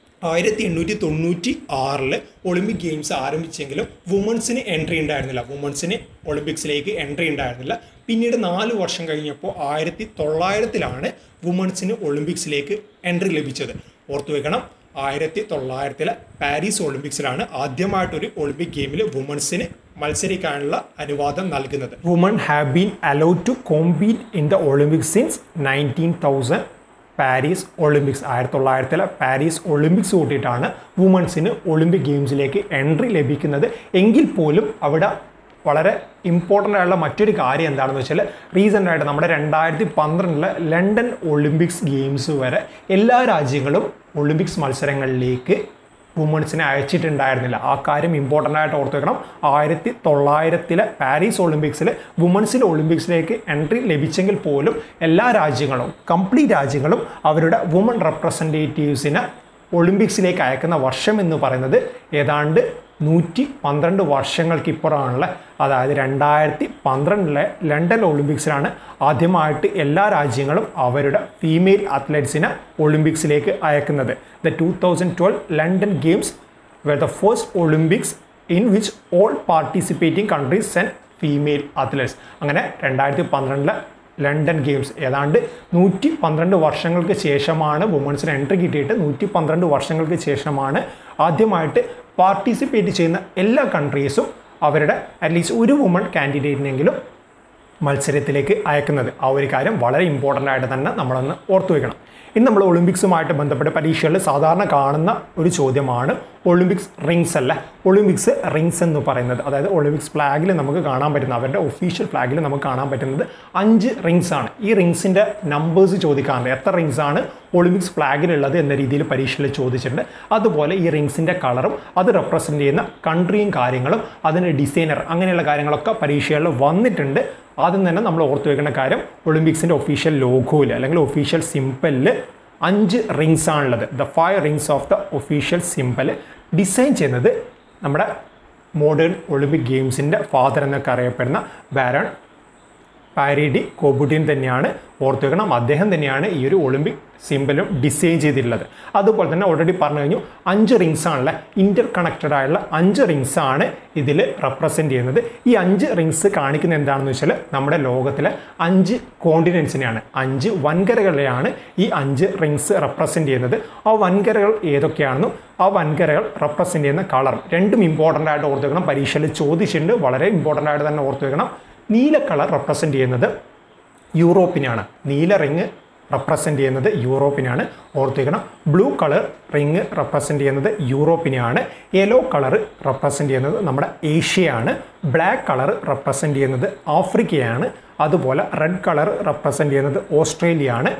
1896 ഒളിമ്പിക് ഗെയിംസ് ആരംഭിച്ചെങ്കിലും വുമൻസിന് എൻട്രി ഉണ്ടായിരുന്നില്ല, വുമൻസിന് ഒളിമ്പിക്സിലേക്ക് എൻട്രി ഉണ്ടായിരുന്നില്ല. പിന്നീട് 4 വർഷം കഴിഞ്ഞപ്പോൾ 1900 വുമൻസിന് ഒളിമ്പിക്സിലേക്ക് എൻട്രി ലഭിച്ചത്. ഓർത്തു വെക്കണം, 1900 പാരീസ് ഒളിമ്പിക്സിലാണ് ആദ്യമായിട്ടൊരു ഒളിമ്പിക് ഗെയിമിൽ വുമൻസിന് മത്സരിക്കാനുള്ള അനുവാദം നൽകുന്നത്. Women have been allowed to compete in the Olympics since 19,000 Paris Olympics. 1900 Paris Olympics കൂട്ടിയിട്ടാണ് വുമൻസിന് ഒളിമ്പിക് ഗെയിംസിലേക്ക് എൻട്രി ലഭിക്കുന്നത്. എങ്കിൽ പോലും അവിടെ വളരെ ഇമ്പോർട്ടൻ്റ് ആയിട്ടുള്ള മറ്റൊരു കാര്യം എന്താണെന്ന് വെച്ചാൽ, റീസെൻ്റായിട്ട് നമ്മുടെ 2012 ലണ്ടൻ ഒളിമ്പിക്സ് ഗെയിംസ് വരെ എല്ലാ രാജ്യങ്ങളും ഒളിമ്പിക്സ് മത്സരങ്ങളിലേക്ക് വുമൻസിനെ അയച്ചിട്ടുണ്ടായിരുന്നില്ല. ആ കാര്യം ഇമ്പോർട്ടൻ്റ് ആയിട്ട് ഓർത്ത് വെക്കണം. 1900 പാരീസ് ഒളിമ്പിക്സിൽ വുമൻസിൽ ഒളിമ്പിക്സിലേക്ക് എൻട്രി ലഭിച്ചെങ്കിൽ പോലും എല്ലാ രാജ്യങ്ങളും, കംപ്ലീറ്റ് രാജ്യങ്ങളും അവരുടെ വുമൺ റെപ്രസെൻറ്റേറ്റീവ്സിനെ ഒളിമ്പിക്സിലേക്ക് അയക്കുന്ന വർഷം എന്ന് പറയുന്നത് ഏതാണ്ട് 112 വർഷങ്ങൾക്ക് ഇപ്പുറമാണുള്ള. അതായത് 2012 ലണ്ടൻ ഒളിമ്പിക്സിലാണ് ആദ്യമായിട്ട് എല്ലാ രാജ്യങ്ങളും അവരുടെ ഫീമെയിൽ അത്ലറ്റ്സിനെ ഒളിമ്പിക്സിലേക്ക് അയക്കുന്നത്. The 2012 London Games were the first Olympics in which all participating countries sent female athletes. അങ്ങനെ 2012 ലണ്ടൻ ഗെയിംസ് ഏതാണ്ട് 112 വർഷങ്ങൾക്ക് ശേഷമാണ് വുമൻസിന് എൻട്രി കിട്ടിയിട്ട് 112 വർഷങ്ങൾക്ക് ശേഷമാണ് ആദ്യമായിട്ട് പാർട്ടിസിപ്പേറ്റ് ചെയ്യുന്ന എല്ലാ കൺട്രീസും അവരുടെ അറ്റ്ലീസ്റ്റ് ഒരു വുമൺ കാൻഡിഡേറ്റിനെങ്കിലും മത്സരത്തിലേക്ക് അയക്കുന്നത്. ആ ഒരു കാര്യം വളരെ ഇമ്പോർട്ടൻ്റ് ആയിട്ട് തന്നെ നമ്മളൊന്ന് ഓർത്തു വയ്ക്കണം. ഇന്ന് നമ്മൾ ഒളിമ്പിക്സുമായിട്ട് ബന്ധപ്പെട്ട പരീക്ഷകളിൽ സാധാരണ കാണുന്ന ഒരു ചോദ്യമാണ് ഒളിമ്പിക്സ് റിങ്സ് അല്ല. ഒളിമ്പിക്സ് റിങ്സ് എന്ന് പറയുന്നത്, അതായത് ഒളിമ്പിക്സ് ഫ്ലാഗിൽ നമുക്ക് കാണാൻ പറ്റുന്ന, അവരുടെ ഒഫീഷ്യൽ ഫ്ലാഗിൽ നമുക്ക് കാണാൻ പറ്റുന്നത് 5 റിങ്സ് ആണ്. ഈ റിങ്സിൻ്റെ നമ്പേഴ്സ് ചോദിക്കാറുണ്ട്. എത്ര റിങ്സ് ആണ് ഒളിമ്പിക്സ് ഫ്ലാഗിലുള്ളത് എന്ന രീതിയിൽ പരീക്ഷയിൽ ചോദിച്ചിട്ടുണ്ട്. അതുപോലെ ഈ റിങ്സിൻ്റെ കളറും അത് റെപ്രസെൻ്റ് ചെയ്യുന്ന കൺട്രിയും കാര്യങ്ങളും അതിൻ്റെ ഡിസൈനർ അങ്ങനെയുള്ള കാര്യങ്ങളൊക്കെ പരീക്ഷകളിൽ വന്നിട്ടുണ്ട്. ആദ്യം തന്നെ നമ്മൾ ഓർത്ത് വെക്കേണ്ട കാര്യം, ഒളിമ്പിക്സിൻ്റെ ഒഫീഷ്യൽ ലോഗോയിൽ അല്ലെങ്കിൽ ഒഫീഷ്യൽ സിംബലിൽ 5 റിങ്സ് ആണുള്ളത്. The 5 rings of the official symbol design ചെയ്യുന്നത് നമ്മുടെ മോഡേൺ ഒളിമ്പിക് ഗെയിംസിൻ്റെ ഫാദർ എന്നൊക്കെ അറിയപ്പെടുന്ന ബാരൺ പാരിഡി കോബുട്ടിൻ തന്നെയാണ്. ഓർത്ത് വെക്കണം, അദ്ദേഹം തന്നെയാണ് ഈ ഒരു ഒളിമ്പിക് സിംബലും ഡിസൈൻ ചെയ്തിട്ടുള്ളത്. അതുപോലെ തന്നെ ഓൾറെഡി പറഞ്ഞു കഴിഞ്ഞു, 5 റിങ്സ് ആണല്ലേ, ഇൻ്റർ കണക്റ്റഡ് ആയിട്ടുള്ള 5 റിങ്സ് ആണ് ഇതിൽ റെപ്രസെൻറ്റ് ചെയ്യുന്നത്. ഈ 5 റിങ്സ് കാണിക്കുന്നത് എന്താണെന്ന് വെച്ചാൽ നമ്മുടെ ലോകത്തിലെ 5 കോണ്ടിനെൻസിനെയാണ്, 5 വൻകരകളെയാണ് ഈ 5 റിങ്സ് റെപ്രസെൻറ്റ് ചെയ്യുന്നത്. ആ വൻകരകൾ ഏതൊക്കെയാണെന്നും ആ വൻകരകൾ റെപ്രസെൻറ്റ് ചെയ്യുന്ന കളർ രണ്ടും ഇമ്പോർട്ടൻ്റ് ആയിട്ട് ഓർത്ത് വെക്കണം. പരീക്ഷയിൽ ചോദിച്ചിട്ടുണ്ട്, വളരെ ഇമ്പോർട്ടൻ്റ് ആയിട്ട് തന്നെ ഓർത്ത് വെക്കണം. നീല കളർ റെപ്രസെൻറ്റ് ചെയ്യുന്നത് യൂറോപ്പിനാണ്. നീല റിങ് റെപ്രസെൻറ്റ് ചെയ്യുന്നത് യൂറോപ്പിനാണ്, ഓർത്ത് വയ്ക്കണം. ബ്ലൂ കളർ റിങ് റെപ്രസെൻറ്റ് ചെയ്യുന്നത് യൂറോപ്പിനെയാണ്. യെല്ലോ കളർ റെപ്രസെൻറ്റ് ചെയ്യുന്നത് നമ്മുടെ ഏഷ്യയാണ്. ബ്ലാക്ക് കളർ റെപ്രസെൻറ്റ് ചെയ്യുന്നത് ആഫ്രിക്കയാണ്. അതുപോലെ റെഡ് കളർ റെപ്രസെൻറ്റ് ചെയ്യുന്നത് ഓസ്ട്രേലിയയാണ്.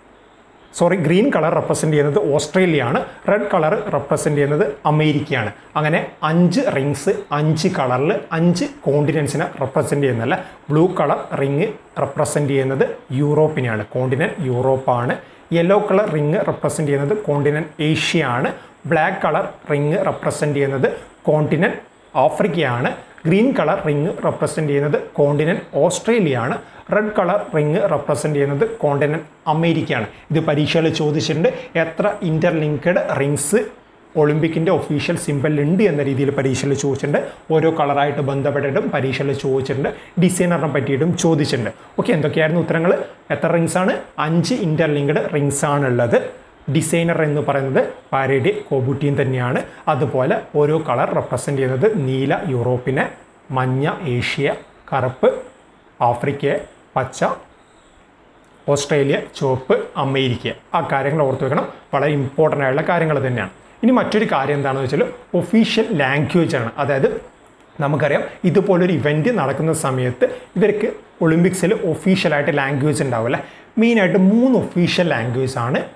ഗ്രീൻ കളർ റെപ്രസെൻറ്റ് ചെയ്യുന്നത് ഓസ്ട്രേലിയയാണ്. റെഡ് കളർ റെപ്രസെൻറ്റ് ചെയ്യുന്നത് അമേരിക്കയാണ്. അങ്ങനെ 5 റിങ്സ് 5 കളറിൽ 5 കോണ്ടിനെൻസിനെ റെപ്രസെൻറ്റ് ചെയ്യുന്നതല്ല. ബ്ലൂ കളർ റിങ് റെപ്രസെൻറ്റ് ചെയ്യുന്നത് യൂറോപ്പിനെയാണ്, കോണ്ടിനെൻറ്റ് യൂറോപ്പാണ്. യെല്ലോ കളർ റിങ് റെപ്രസെൻറ്റ് ചെയ്യുന്നത് കോണ്ടിനെൻറ്റ് ഏഷ്യയാണ്. ബ്ലാക്ക് കളർ റിങ് റെപ്രസെൻറ്റ് ചെയ്യുന്നത് കോണ്ടിനെൻറ്റ് ആഫ്രിക്കയാണ്. ഗ്രീൻ കളർ റിങ് റെപ്രസെൻറ്റ് ചെയ്യുന്നത് കോണ്ടിനെൻറ്റ് ഓസ്ട്രേലിയയാണ്. റെഡ് കളർ റിങ് റെപ്രസെൻറ്റ് ചെയ്യുന്നത് കോണ്ടിനെൻറ്റ് അമേരിക്കയാണ്. ഇത് പരീക്ഷയിൽ ചോദിച്ചിട്ടുണ്ട്. എത്ര ഇൻ്റർലിങ്ക്ഡ് റിങ്സ് ഒളിമ്പിക്കിൻ്റെ ഒഫീഷ്യൽ സിംബൽ ഉണ്ട് എന്ന രീതിയിൽ പരീക്ഷയിൽ ചോദിച്ചിട്ടുണ്ട്. ഓരോ കളറായിട്ട് ബന്ധപ്പെട്ടിട്ടും പരീക്ഷയിൽ ചോദിച്ചിട്ടുണ്ട്. ഡിസൈനറിനെ പറ്റിയിട്ടും ചോദിച്ചിട്ടുണ്ട്. ഓക്കെ, എന്തൊക്കെയായിരുന്നു ഉത്തരങ്ങൾ? എത്ര റിങ്സ് ആണ്? 5 ഇൻ്റർലിങ്ക്ഡ് റിങ്സ് ആണുള്ളത്. ഡിസൈനർ എന്ന് പറയുന്നത് പാരിഡി കോബുട്ടിൻ തന്നെയാണ്. അതുപോലെ ഓരോ കളർ റെപ്രസെൻറ്റ് ചെയ്യുന്നത് നീല യൂറോപ്പിനെ, മഞ്ഞ ഏഷ്യ, കറുപ്പ് ആഫ്രിക്ക, പച്ച ഓസ്ട്രേലിയ, ചുവപ്പ് അമേരിക്ക. ആ കാര്യങ്ങൾ ഓർത്ത് വെക്കണം. വളരെ ഇമ്പോർട്ടൻ്റ് ആയിട്ടുള്ള കാര്യങ്ങൾ തന്നെയാണ്. ഇനി മറ്റൊരു കാര്യം എന്താണെന്ന് വെച്ചാൽ ഒഫീഷ്യൽ ലാംഗ്വേജ് ആണ്. അതായത് നമുക്കറിയാം, ഇതുപോലൊരു ഇവൻറ്റ് നടക്കുന്ന സമയത്ത് ഇവർക്ക് ഒളിമ്പിക്സിൽ ഒഫീഷ്യലായിട്ട് ലാംഗ്വേജ് ഉണ്ടാവില്ല. മെയിനായിട്ട് 3 ഒഫീഷ്യൽ ലാംഗ്വേജ് ആണ്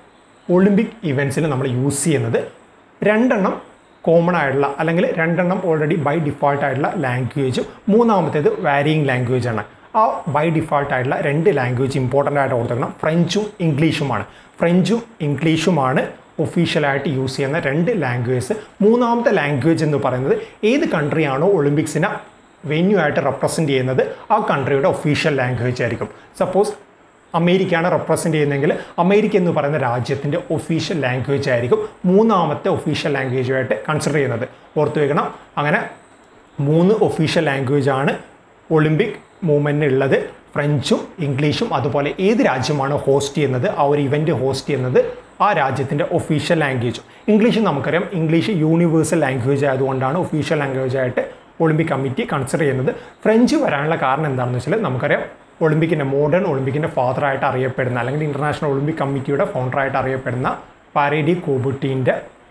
ഒളിമ്പിക് ഇവൻറ്റ്സിന് നമ്മൾ യൂസ് ചെയ്യുന്നത് രണ്ടെണ്ണം കോമൺ ആയിട്ടുള്ള അല്ലെങ്കിൽ രണ്ടെണ്ണം ഓൾറെഡി ബൈ ഡിഫോൾട്ട് ആയിട്ടുള്ള ലാംഗ്വേജും മൂന്നാമത്തേത് വാരിയിങ് ലാംഗ്വേജ് ആണ്. ആ ബൈ ഡിഫോൾട്ട് ആയിട്ടുള്ള രണ്ട് ലാംഗ്വേജ് ഇമ്പോർട്ടൻ്റ് ആയിട്ട് ഓർത്തുക്കണം. ഫ്രഞ്ചും ഇംഗ്ലീഷുമാണ്. ഫ്രഞ്ചും ഇംഗ്ലീഷുമാണ് ഒഫീഷ്യലായിട്ട് യൂസ് ചെയ്യുന്ന രണ്ട് ലാംഗ്വേജസ്. മൂന്നാമത്തെ ലാംഗ്വേജ് എന്ന് പറയുന്നത് ഏത് കൺട്രിയാണോ ഒളിമ്പിക്സിനെ വെന്യൂ ആയിട്ട് റെപ്രസെൻറ്റ് ചെയ്യുന്നത് ആ കൺട്രിയുടെ ഒഫീഷ്യൽ ലാംഗ്വേജ് ആയിരിക്കും. സപ്പോസ് അമേരിക്കയാണ് റെപ്രസെൻറ്റ് ചെയ്യുന്നതെങ്കിൽ അമേരിക്ക എന്ന് പറയുന്ന രാജ്യത്തിൻ്റെ ഒഫീഷ്യൽ ലാംഗ്വേജ് ആയിരിക്കും മൂന്നാമത്തെ ഒഫീഷ്യൽ ലാംഗ്വേജുമായിട്ട് കൺസിഡർ ചെയ്യുന്നത്. ഓർത്തു വയ്ക്കണം. അങ്ങനെ 3 ഒഫീഷ്യൽ ലാംഗ്വേജാണ് ഒളിമ്പിക് മൂവ്മെൻറ്റിന് ഉള്ളത്. ഫ്രഞ്ചും ഇംഗ്ലീഷും അതുപോലെ ഏത് രാജ്യമാണ് ഹോസ്റ്റ് ചെയ്യുന്നത് ആ ഒരു ഇവൻറ്റ് ഹോസ്റ്റ് ചെയ്യുന്നത് ആ രാജ്യത്തിൻ്റെ ഒഫീഷ്യൽ ലാംഗ്വേജും. ഇംഗ്ലീഷ് നമുക്കറിയാം, ഇംഗ്ലീഷ് യൂണിവേഴ്സൽ ലാംഗ്വേജ് ആയതുകൊണ്ടാണ് ഒഫീഷ്യൽ ലാംഗ്വേജായിട്ട് ഒളിമ്പിക് കമ്മിറ്റി കൺസിഡർ ചെയ്യുന്നത്. ഫ്രഞ്ച് വരാനുള്ള കാരണം എന്താണെന്ന് വെച്ചാൽ നമുക്കറിയാം മോഡേൺ ഒളിമ്പിക്കിൻ്റെ ഫാദറായിട്ട് അറിയപ്പെടുന്ന അല്ലെങ്കിൽ ഇൻ്റർനാഷണൽ ഒളിമ്പിക് കമ്മിറ്റിയുടെ ഫൗണ്ടറായിട്ട് അറിയപ്പെടുന്ന പാരെ ഡി കൂബർട്ടീൻ്റെ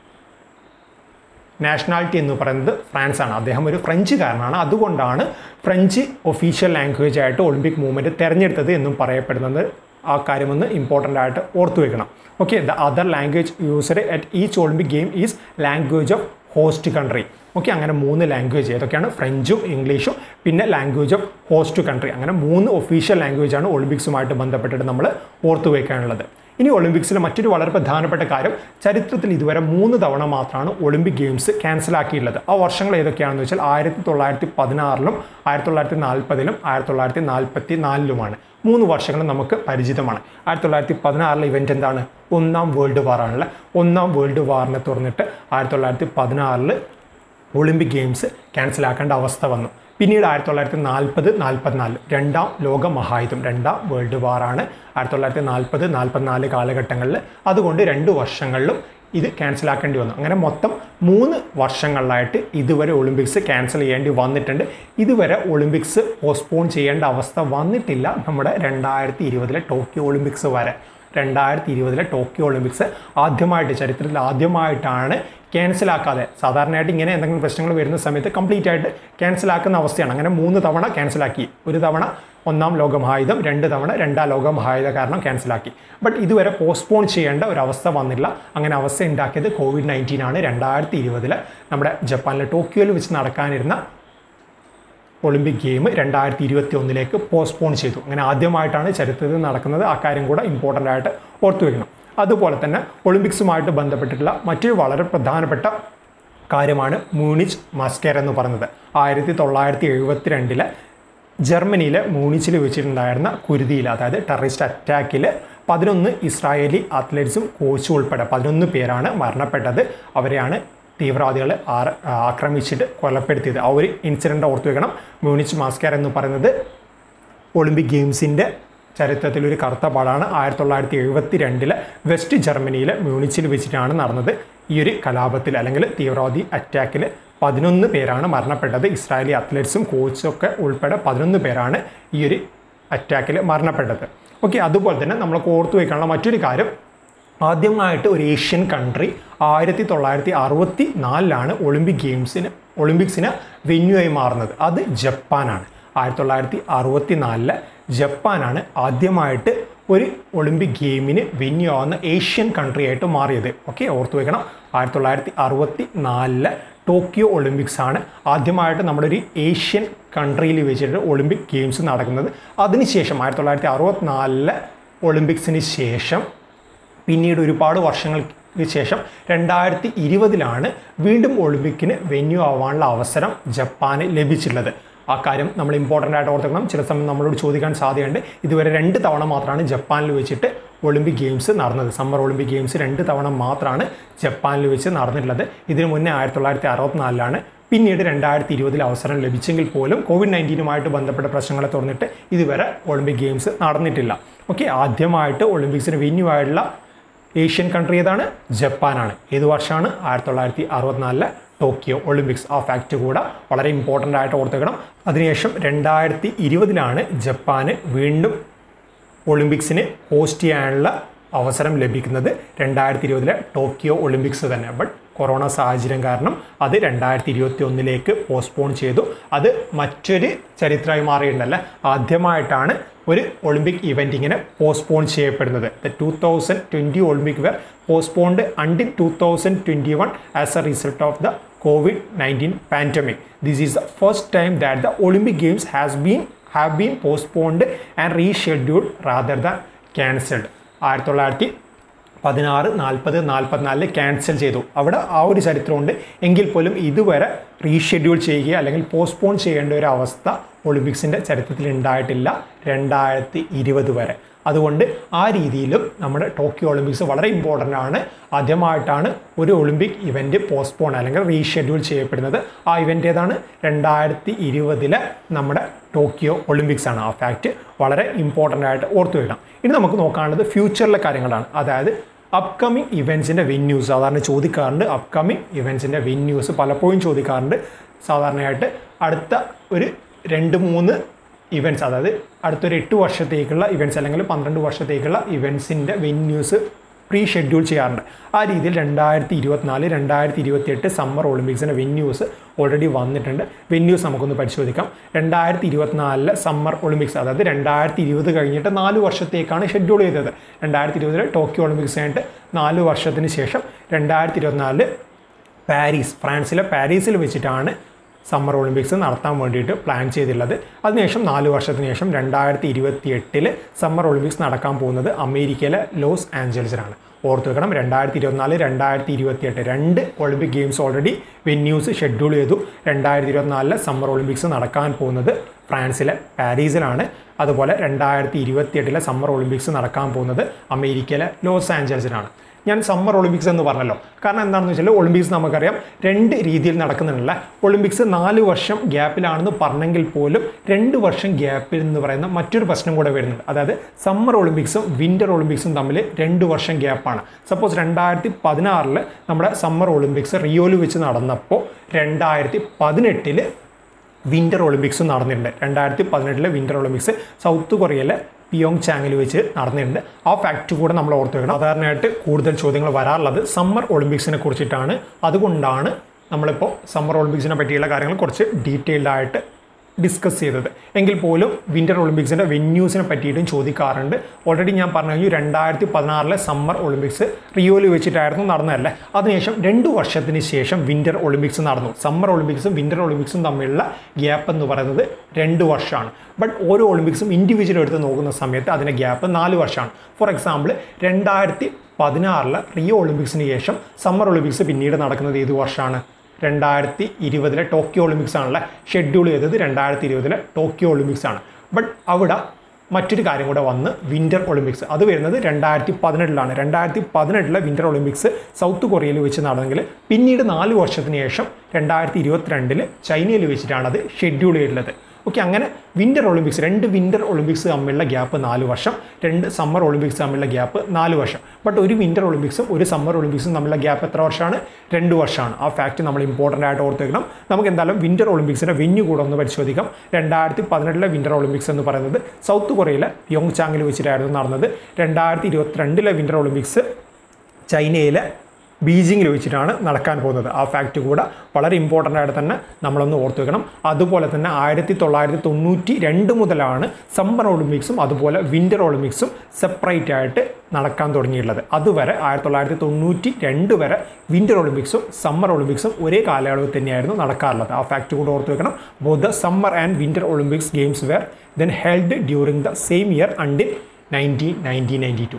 നാഷണാലിറ്റി എന്ന് പറയുന്നത് ഫ്രാൻസ് ആണ്. അദ്ദേഹം ഒരു ഫ്രഞ്ചുകാരനാണ്. അതുകൊണ്ടാണ് ഫ്രഞ്ച് ഒഫീഷ്യൽ ലാംഗ്വേജ് ആയിട്ട് ഒളിമ്പിക് മൂവ്മെൻറ്റ് തിരഞ്ഞെടുത്തത് എന്നും പറയപ്പെടുന്നത്. ആ കാര്യമൊന്ന് ഇമ്പോർട്ടൻ്റ് ആയിട്ട് ഓർത്തു വെക്കണം. Okay, the other language used at each Olympic game is language of host country. Okay, അങ്ങനെ 3 ലാംഗ്വേജ് ഏതൊക്കെയാണ്? ഫ്രഞ്ചും ഇംഗ്ലീഷും പിന്നെ ലാംഗ്വേജ് ഓഫ് ഹോസ്റ്റ് കൺട്രി. അങ്ങനെ 3 ഒഫീഷ്യൽ ലാംഗ്വേജാണ് ഒളിമ്പിക്സുമായിട്ട് ബന്ധപ്പെട്ടിട്ട് നമ്മൾ ഓർത്തു വയ്ക്കാനുള്ളത്. ഇനി ഒളിമ്പിക്സിലെ മറ്റൊരു വളരെ പ്രധാനപ്പെട്ട കാര്യം, ചരിത്രത്തിൽ ഇതുവരെ 3 തവണ മാത്രമാണ് ഒളിമ്പിക് ഗെയിംസ് ക്യാൻസലാക്കിയിട്ടുള്ളത്. ആ വർഷങ്ങൾ ഏതൊക്കെയാണെന്ന് വെച്ചാൽ 1916-ലും 1940-ലും 1944-ലുമാണ്. 3 വർഷങ്ങൾ നമുക്ക് പരിചിതമാണ്. 1916 ഇവൻറ്റ് എന്താണ്? 1ാം വേൾഡ് വാറാണല്ലേ. 1ാം വേൾഡ് വാറിനെ തുറന്നിട്ട് 1916 ഒളിമ്പിക് ഗെയിംസ് ക്യാൻസലാക്കേണ്ട അവസ്ഥ വന്നു. പിന്നീട് 1940-44 2ാം ലോക മഹായുദ്ധം, 2ാം വേൾഡ് വാറാണ് 1940-44 കാലഘട്ടങ്ങളിൽ. അതുകൊണ്ട് 2 വർഷങ്ങളിലും ഇത് ക്യാൻസലാക്കേണ്ടി വന്നു. അങ്ങനെ മൊത്തം 3 വർഷങ്ങളിലായിട്ട് ഇതുവരെ ഒളിമ്പിക്സ് ക്യാൻസൽ ചെയ്യേണ്ടി വന്നിട്ടുണ്ട്. ഇതുവരെ ഒളിമ്പിക്സ് പോസ്റ്റ്പോൺ ചെയ്യേണ്ട അവസ്ഥ വന്നിട്ടില്ല. നമ്മുടെ 2020 ടോക്കിയോ ഒളിമ്പിക്സ് വരെ 2020 ടോക്കിയോ ഒളിമ്പിക്സ് ചരിത്രത്തിൽ ആദ്യമായിട്ടാണ് ക്യാൻസലാക്കാതെ. സാധാരണയായിട്ട് ഇങ്ങനെ എന്തെങ്കിലും പ്രശ്നങ്ങൾ വരുന്ന സമയത്ത് കംപ്ലീറ്റ് ആയിട്ട് ക്യാൻസലാക്കുന്ന അവസ്ഥയാണ്. അങ്ങനെ 3 തവണ ക്യാൻസലാക്കി. ഒരു തവണ 1ാം ലോക മഹായുദ്ധം, 2 തവണ 2ാം ലോക മഹായുദ്ധ കാരണം ക്യാൻസലാക്കി. ബട്ട് ഇതുവരെ പോസ്റ്റ്പോൺ ചെയ്യേണ്ട ഒരു അവസ്ഥ വന്നില്ല. അങ്ങനെ അവസ്ഥ ഉണ്ടാക്കിയത് COVID-19 ആണ്. 2020 നമ്മുടെ ജപ്പാനിലെ ടോക്കിയോയിൽ വെച്ച് നടക്കാനിരുന്ന ഒളിമ്പിക് ഗെയിം 2021 പോസ്റ്റ്പോൺ ചെയ്തു. അങ്ങനെ ആദ്യമായിട്ടാണ് ചരിത്രത്തിൽ നടക്കുന്നത്. ആ കാര്യം കൂടെ ഇമ്പോർട്ടൻ്റ് ആയിട്ട് ഓർത്തു വയ്ക്കണം. അതുപോലെ തന്നെ ഒളിമ്പിക്സുമായിട്ട് ബന്ധപ്പെട്ടിട്ടുള്ള മറ്റൊരു വളരെ പ്രധാനപ്പെട്ട കാര്യമാണ് മ്യൂണിച്ച് മസ്കെർ എന്ന് പറയുന്നത്. 1972 ജർമ്മനിയിലെ മ്യൂണിച്ചിൽ വെച്ചിട്ടുണ്ടായിരുന്ന കുരുതിയിൽ, അതായത് ടെററിസ്റ്റ് അറ്റാക്കിൽ 11 ഇസ്രായേലി അത്ലറ്റ്സും കോച്ചും ഉൾപ്പെടെ 11 പേരാണ് മരണപ്പെട്ടത്. അവരെയാണ് തീവ്രവാദികൾ ആക്രമിച്ചിട്ട് കൊലപ്പെടുത്തിയത്. ആ ഒരു ഇൻസിഡൻറ്റ് ഓർത്തു വയ്ക്കണം. മ്യൂണിച്ച് മസ്കെർ എന്ന് പറയുന്നത് ഒളിമ്പിക് ഗെയിംസിൻ്റെ ചരിത്രത്തിൽ ഒരു കറുത്ത പാടാണ്. 1972 വെസ്റ്റ് ജർമ്മനിയിലെ മ്യൂണിച്ചിൽ വെച്ചിട്ടാണ് നടന്നത്. ഈ ഒരു കലാപത്തിൽ അല്ലെങ്കിൽ തീവ്രവാദി അറ്റാക്കിൽ 11 പേരാണ് മരണപ്പെട്ടത്. ഇസ്രായേലി അത്ലറ്റ്സും കോച്ചും ഒക്കെ ഉൾപ്പെടെ 11 പേരാണ് ഈ ഒരു അറ്റാക്കിൽ മരണപ്പെട്ടത്. ഓക്കെ, അതുപോലെ തന്നെ നമ്മൾ ഓർത്തു വയ്ക്കാനുള്ള മറ്റൊരു കാര്യം, ആദ്യമായിട്ട് ഒരു ഏഷ്യൻ കൺട്രി 1964 ഒളിമ്പിക്സിന് വെന്യൂ ആയി മാറുന്നത്. അത് ജപ്പാനാണ്. 1964 ജപ്പാനാണ് ആദ്യമായിട്ട് ഒരു ഒളിമ്പിക് ഗെയിമിന് വെന്യൂ ആവുന്ന ഏഷ്യൻ കൺട്രി ആയിട്ട് മാറിയത്. ഓക്കെ, ഓർത്തു വയ്ക്കണം. 1964 ടോക്കിയോ ഒളിമ്പിക്സ് ആണ് ആദ്യമായിട്ട് നമ്മുടെ ഒരു ഏഷ്യൻ കൺട്രിയിൽ വെച്ചിട്ട് ഒളിമ്പിക് ഗെയിംസ് നടക്കുന്നത്. അതിനുശേഷം 1964 ഒളിമ്പിക്സിന് ശേഷം പിന്നീട് ഒരുപാട് വർഷങ്ങൾക്ക് ശേഷം 2020 വീണ്ടും ഒളിമ്പിക്കിന് വെന്യൂ ആവാനുള്ള അവസരം ജപ്പാന് ലഭിച്ചിട്ടുള്ളത്. ആ കാര്യം നമ്മൾ ഇമ്പോർട്ടൻ്റ് ആയിട്ട് ഓർക്കണം. ചില സമയം നമ്മളോട് ചോദിക്കാൻ സാധ്യതയുണ്ട്. ഇതുവരെ 2 തവണ മാത്രമാണ് ജപ്പാനിൽ വെച്ചിട്ട് ഒളിമ്പിക് ഗെയിംസ് നടന്നത്. സമ്മർ ഒളിമ്പിക് ഗെയിംസ് 2 തവണ മാത്രമാണ് ജപ്പാനിൽ വെച്ച് നടന്നിട്ടുള്ളത്. ഇതിനു മുന്നേ 1964 പിന്നീട് 2020 അവസരം ലഭിച്ചെങ്കിൽ പോലും COVID-19 ബന്ധപ്പെട്ട പ്രശ്നങ്ങളെ തുറന്നിട്ട് ഇതുവരെ ഒളിമ്പിക് ഗെയിംസ് നടന്നിട്ടില്ല. ഓക്കെ, ആദ്യമായിട്ട് ഒളിമ്പിക്സിന് വെന്യൂ ആയിട്ടുള്ള ഏഷ്യൻ കൺട്രി ഏതാണ്? ജപ്പാനാണ്. ഏത് വർഷമാണ്? 1964 ടോക്കിയോ ഒളിമ്പിക്സ്. ആ ഫാക്റ്റ് കൂടെ വളരെ ഇമ്പോർട്ടൻ്റ് ആയിട്ട് ഓർത്തുക്കണം. അതിനുശേഷം 2020 ജപ്പാന് വീണ്ടും ഒളിമ്പിക്സിന് ഹോസ്റ്റ് ചെയ്യാനുള്ള അവസരം ലഭിക്കുന്നത് 2020 ടോക്കിയോ ഒളിമ്പിക്സ് തന്നെ. ബട്ട് കൊറോണ സാഹചര്യം കാരണം അത് 2021 പോസ്റ്റ്പോൺ ചെയ്തു. അത് മറ്റൊരു ചരിത്രമായി മാറിയിട്ടുണ്ടല്ലേ. ആദ്യമായിട്ടാണ് ഒരു ഒളിമ്പിക് ഇവൻ്റ് ഇങ്ങനെ പോസ്റ്റ്പോൺ ചെയ്യപ്പെടുന്നത്. The 2020 Olympic were postponed until 2021 as a result of the COVID-19 pandemic. This is the first time that the Olympic Games have been postponed and rescheduled rather than cancelled. 1916, 40, 44 cancel ചെയ്തു. അവിടെ ആ ഒരു ചരിത്രമുണ്ട്. എങ്കിൽ പോലും ഇതുവരെ റീഷെഡ്യൂൾ ചെയ്യുക അല്ലെങ്കിൽ പോസ്റ്റ്പോൺ ചെയ്യേണ്ട ഒരു അവസ്ഥ ഒളിമ്പിക്സിൻ്റെ ചരിത്രത്തിൽ ഉണ്ടായിട്ടില്ല 2020 വരെ. അതുകൊണ്ട് ആ രീതിയിലും നമ്മുടെ ടോക്കിയോ ഒളിമ്പിക്സ് വളരെ ഇമ്പോർട്ടൻ്റ് ആണ്. ആദ്യമായിട്ടാണ് ഒരു ഒളിമ്പിക് ഇവൻറ്റ് പോസ്റ്റ്പോൺ അല്ലെങ്കിൽ റീഷെഡ്യൂൾ ചെയ്യപ്പെടുന്നത്. ആ ഇവൻ്റ് ഏതാണ്? 2020 നമ്മുടെ ടോക്കിയോ ഒളിമ്പിക്സ് ആണ്. ആ ഫാക്റ്റ് വളരെ ഇമ്പോർട്ടൻ്റ് ആയിട്ട് ഓർത്തു വയ്ക്കണം. ഇനി നമുക്ക് നോക്കാനുള്ളത് ഫ്യൂച്ചറിലെ കാര്യങ്ങളാണ്. അതായത് അപ്കമിങ് ഇവൻറ്റ്സിൻ്റെ വെന്യൂസ് സാധാരണ ചോദിക്കാറുണ്ട്. അപ്കമിങ് ഇവൻറ്റ്സിൻ്റെ വെന്യൂസ് പലപ്പോഴും ചോദിക്കാറുണ്ട്. സാധാരണയായിട്ട് അടുത്ത ഒരു 2-3 ഇവൻറ്റ്സ്, അതായത് അടുത്തൊരു 8 വർഷത്തേക്കുള്ള ഇവൻറ്റ്സ് അല്ലെങ്കിൽ 12 വർഷത്തേക്കുള്ള ഇവൻറ്റ്സിൻ്റെ വെന്യൂസ് പ്രീ ഷെഡ്യൂൾ ചെയ്യാറുണ്ട്. ആ രീതിയിൽ 2024, 2028 സമ്മർ ഒളിമ്പിക്സിൻ്റെ വെന്യൂസ് ഓൾറെഡി വന്നിട്ടുണ്ട്. വെന്യൂസ് നമുക്കൊന്ന് പരിശോധിക്കാം. 2024 സമ്മർ ഒളിമ്പിക്സ്, അതായത് 2020 കഴിഞ്ഞിട്ട് 4 വർഷത്തേക്കാണ് ഷെഡ്യൂൾ ചെയ്തത്. 2020 ടോക്കിയോ ഒളിമ്പിക്സ് കഴിഞ്ഞിട്ട് 4 വർഷത്തിന് ശേഷം 2024 പാരീസ്, ഫ്രാൻസിലെ പാരീസിൽ വെച്ചിട്ടാണ് സമ്മർ ഒളിമ്പിക്സ് നടത്താൻ വേണ്ടിയിട്ട് പ്ലാൻ ചെയ്തിട്ടുള്ളത്. അതിനുശേഷം 4 വർഷത്തിന് ശേഷം 2028 സമ്മർ ഒളിമ്പിക്സ് നടക്കാൻ പോകുന്നത് അമേരിക്കയിലെ ലോസ് ആഞ്ചൽസിലാണ്. ഓർത്ത് വെക്കണം, 2024, 2028 2 Olympic games already venues schedule ചെയ്തു. 2024 സമ്മർ ഒളിമ്പിക്സ് നടക്കാൻ പോകുന്നത് ഫ്രാൻസിലെ പാരീസിലാണ്. അതുപോലെ 2028 സമ്മർ ഒളിമ്പിക്സ് നടക്കാൻ പോകുന്നത് അമേരിക്കയിലെ ലോസ് ആഞ്ചൽസിലാണ്. ഞാൻ സമ്മർ ഒളിമ്പിക്സ് എന്ന് പറഞ്ഞല്ലോ. കാരണം എന്താണെന്ന് വെച്ചാൽ ഒളിമ്പിക്സ് നമുക്കറിയാം 2 രീതിയിൽ നടക്കുന്നുണ്ടല്ല. ഒളിമ്പിക്സ് 4 വർഷം ഗ്യാപ്പിലാണെന്ന് പറഞ്ഞെങ്കിൽ പോലും 2 വർഷം ഗ്യാപ്പിൽ എന്ന് പറയുന്ന മറ്റൊരു പ്രശ്നം കൂടെ വരുന്നുണ്ട്. അതായത് സമ്മർ ഒളിമ്പിക്സും വിൻ്റർ ഒളിമ്പിക്സും തമ്മിൽ 2 വർഷം ഗ്യാപ്പാണ്. സപ്പോസ് 2016 നമ്മുടെ സമ്മർ ഒളിമ്പിക്സ് റിയോയിൽ വെച്ച് നടന്നപ്പോൾ 2018 വിൻ്റർ ഒളിമ്പിക്സും നടന്നിട്ടുണ്ട്. 2018 വിൻ്റർ ഒളിമ്പിക്സ് സൗത്ത് കൊറിയയിലെ പിയോങ് ചാങ്ങിൽ വെച്ച് നടന്നിട്ടുണ്ട്. ആ ഫാക്റ്റ് കൂടെ നമ്മൾ ഓർത്ത് വെക്കണം. സാധാരണയായിട്ട് കൂടുതൽ ചോദ്യങ്ങൾ വരാറുള്ളത് സമ്മർ ഒളിമ്പിക്സിനെ കുറിച്ചിട്ടാണ്. അതുകൊണ്ടാണ് നമ്മളിപ്പോൾ സമ്മർ ഒളിമ്പിക്സിനെ പറ്റിയുള്ള കാര്യങ്ങൾ കുറച്ച് ഡീറ്റെയിൽഡ് ആയിട്ട് ഡിസ്കസ് ചെയ്തത്. എങ്കിൽ പോലും വിൻ്റർ ഒളിമ്പിക്സിൻ്റെ വെന്യൂസിനെ പറ്റിയിട്ടും ചോദിക്കാറുണ്ട്. ഓൾറെഡി ഞാൻ പറഞ്ഞു കഴിഞ്ഞു 2016 സമ്മർ ഒളിമ്പിക്സ് റിയോയിൽ വെച്ചിട്ടായിരുന്നു നടന്നതല്ലേ. അതിനുശേഷം 2 വർഷത്തിന് ശേഷം വിൻ്റർ ഒളിമ്പിക്സ് നടന്നു. സമ്മർ ഒളിമ്പിക്സും വിൻ്റർ ഒളിമ്പിക്സും തമ്മിലുള്ള ഗ്യാപ്പ് എന്ന് പറയുന്നത് 2 വർഷമാണ്. ബട്ട് ഓരോ ഒളിമ്പിക്സും ഇൻഡിവിജ്വൽ എടുത്ത് നോക്കുന്ന സമയത്ത് അതിൻ്റെ ഗ്യാപ്പ് 4 വർഷമാണ്. ഫോർ എക്സാമ്പിൾ 2016 റിയോ ഒളിമ്പിക്സിന് ശേഷം സമ്മർ ഒളിമ്പിക്സ് പിന്നീട് നടക്കുന്നത് ഏത് വർഷമാണ്? 2020 ടോക്കിയോ ഒളിമ്പിക്സ് ആണല്ലേ ഷെഡ്യൂൾ ചെയ്തത്. 2020 ടോക്കിയോ ഒളിമ്പിക്സ് ആണ്. ബട്ട് അവിടെ മറ്റൊരു കാര്യം കൂടെ വന്ന് വിൻ്റർ ഒളിമ്പിക്സ് അത് വരുന്നത് 2018 2018 വിൻ്റർ ഒളിമ്പിക്സ് സൗത്ത് കൊറിയയിൽ വെച്ച് നടന്നെങ്കിൽ പിന്നീട് 4 വർഷത്തിന് ശേഷം 2022 ചൈനയിൽ വെച്ചിട്ടാണ് അത് ഷെഡ്യൂൾ ചെയ്തിട്ടുള്ളത്. ഓക്കെ, അങ്ങനെ വിൻ്റർ ഒളിമ്പിക്സ് 2 വിൻ്റർ ഒളിമ്പിക്സ് തമ്മിലുള്ള ഗ്യാപ്പ് 4 വർഷം, 2 സമ്മർ ഒളിമ്പിക്സ് തമ്മിലുള്ള ഗ്യാപ്പ് 4 വർഷം. ബട്ട് ഒരു വിൻ്റർ ഒളിമ്പിക്സും ഒരു സമ്മർ ഒളിമ്പിക്സും തമ്മിലുള്ള ഗ്യാപ്പ് എത്ര വർഷമാണ്? 2 വർഷമാണ്. ആ ഫാക്റ്റ് നമ്മൾ ഇമ്പോർട്ടൻ്റ് ആയിട്ട് ഓർത്ത് വെക്കണം. നമുക്ക് എന്തായാലും വിൻ്റർ ഒളിമ്പിക്സിൻ്റെ വെന്യൂ കൂടെ ഒന്ന് പരിശോധിക്കാം. 2018 വിൻ്റർ ഒളിമ്പിക്സ് എന്ന് പറയുന്നത് സൗത്ത് കൊറിയയിലെ പിയോങ് ചാങ്ങിൽ വെച്ചിട്ടായിരുന്നു നടന്നത്. 2022 വിൻ്റർ ഒളിമ്പിക്സ് ചൈനയിലെ ബീജിങ്ങിൽ വെച്ചിട്ടാണ് നടക്കാൻ പോകുന്നത്. ആ ഫാക്റ്റ് കൂടെ വളരെ ഇമ്പോർട്ടൻ്റ് ആയിട്ട് തന്നെ നമ്മളൊന്ന് ഓർത്ത് വെക്കണം. അതുപോലെ തന്നെ 1992 മുതലാണ് സമ്മർ ഒളിമ്പിക്സും അതുപോലെ വിൻ്റർ ഒളിമ്പിക്സും സെപ്പറേറ്റ് ആയിട്ട് നടക്കാൻ തുടങ്ങിയിട്ടുള്ളത്. അതുവരെ 1992 വരെ വിൻ്റർ ഒളിമ്പിക്സും സമ്മർ ഒളിമ്പിക്സും ഒരേ കാലയളവിൽ തന്നെയായിരുന്നു നടക്കാറുള്ളത്. ആ ഫാക്റ്റ് കൂടെ ഓർത്ത് വെക്കണം. Both the summer and winter Olympics games were then held during the same year until 1992.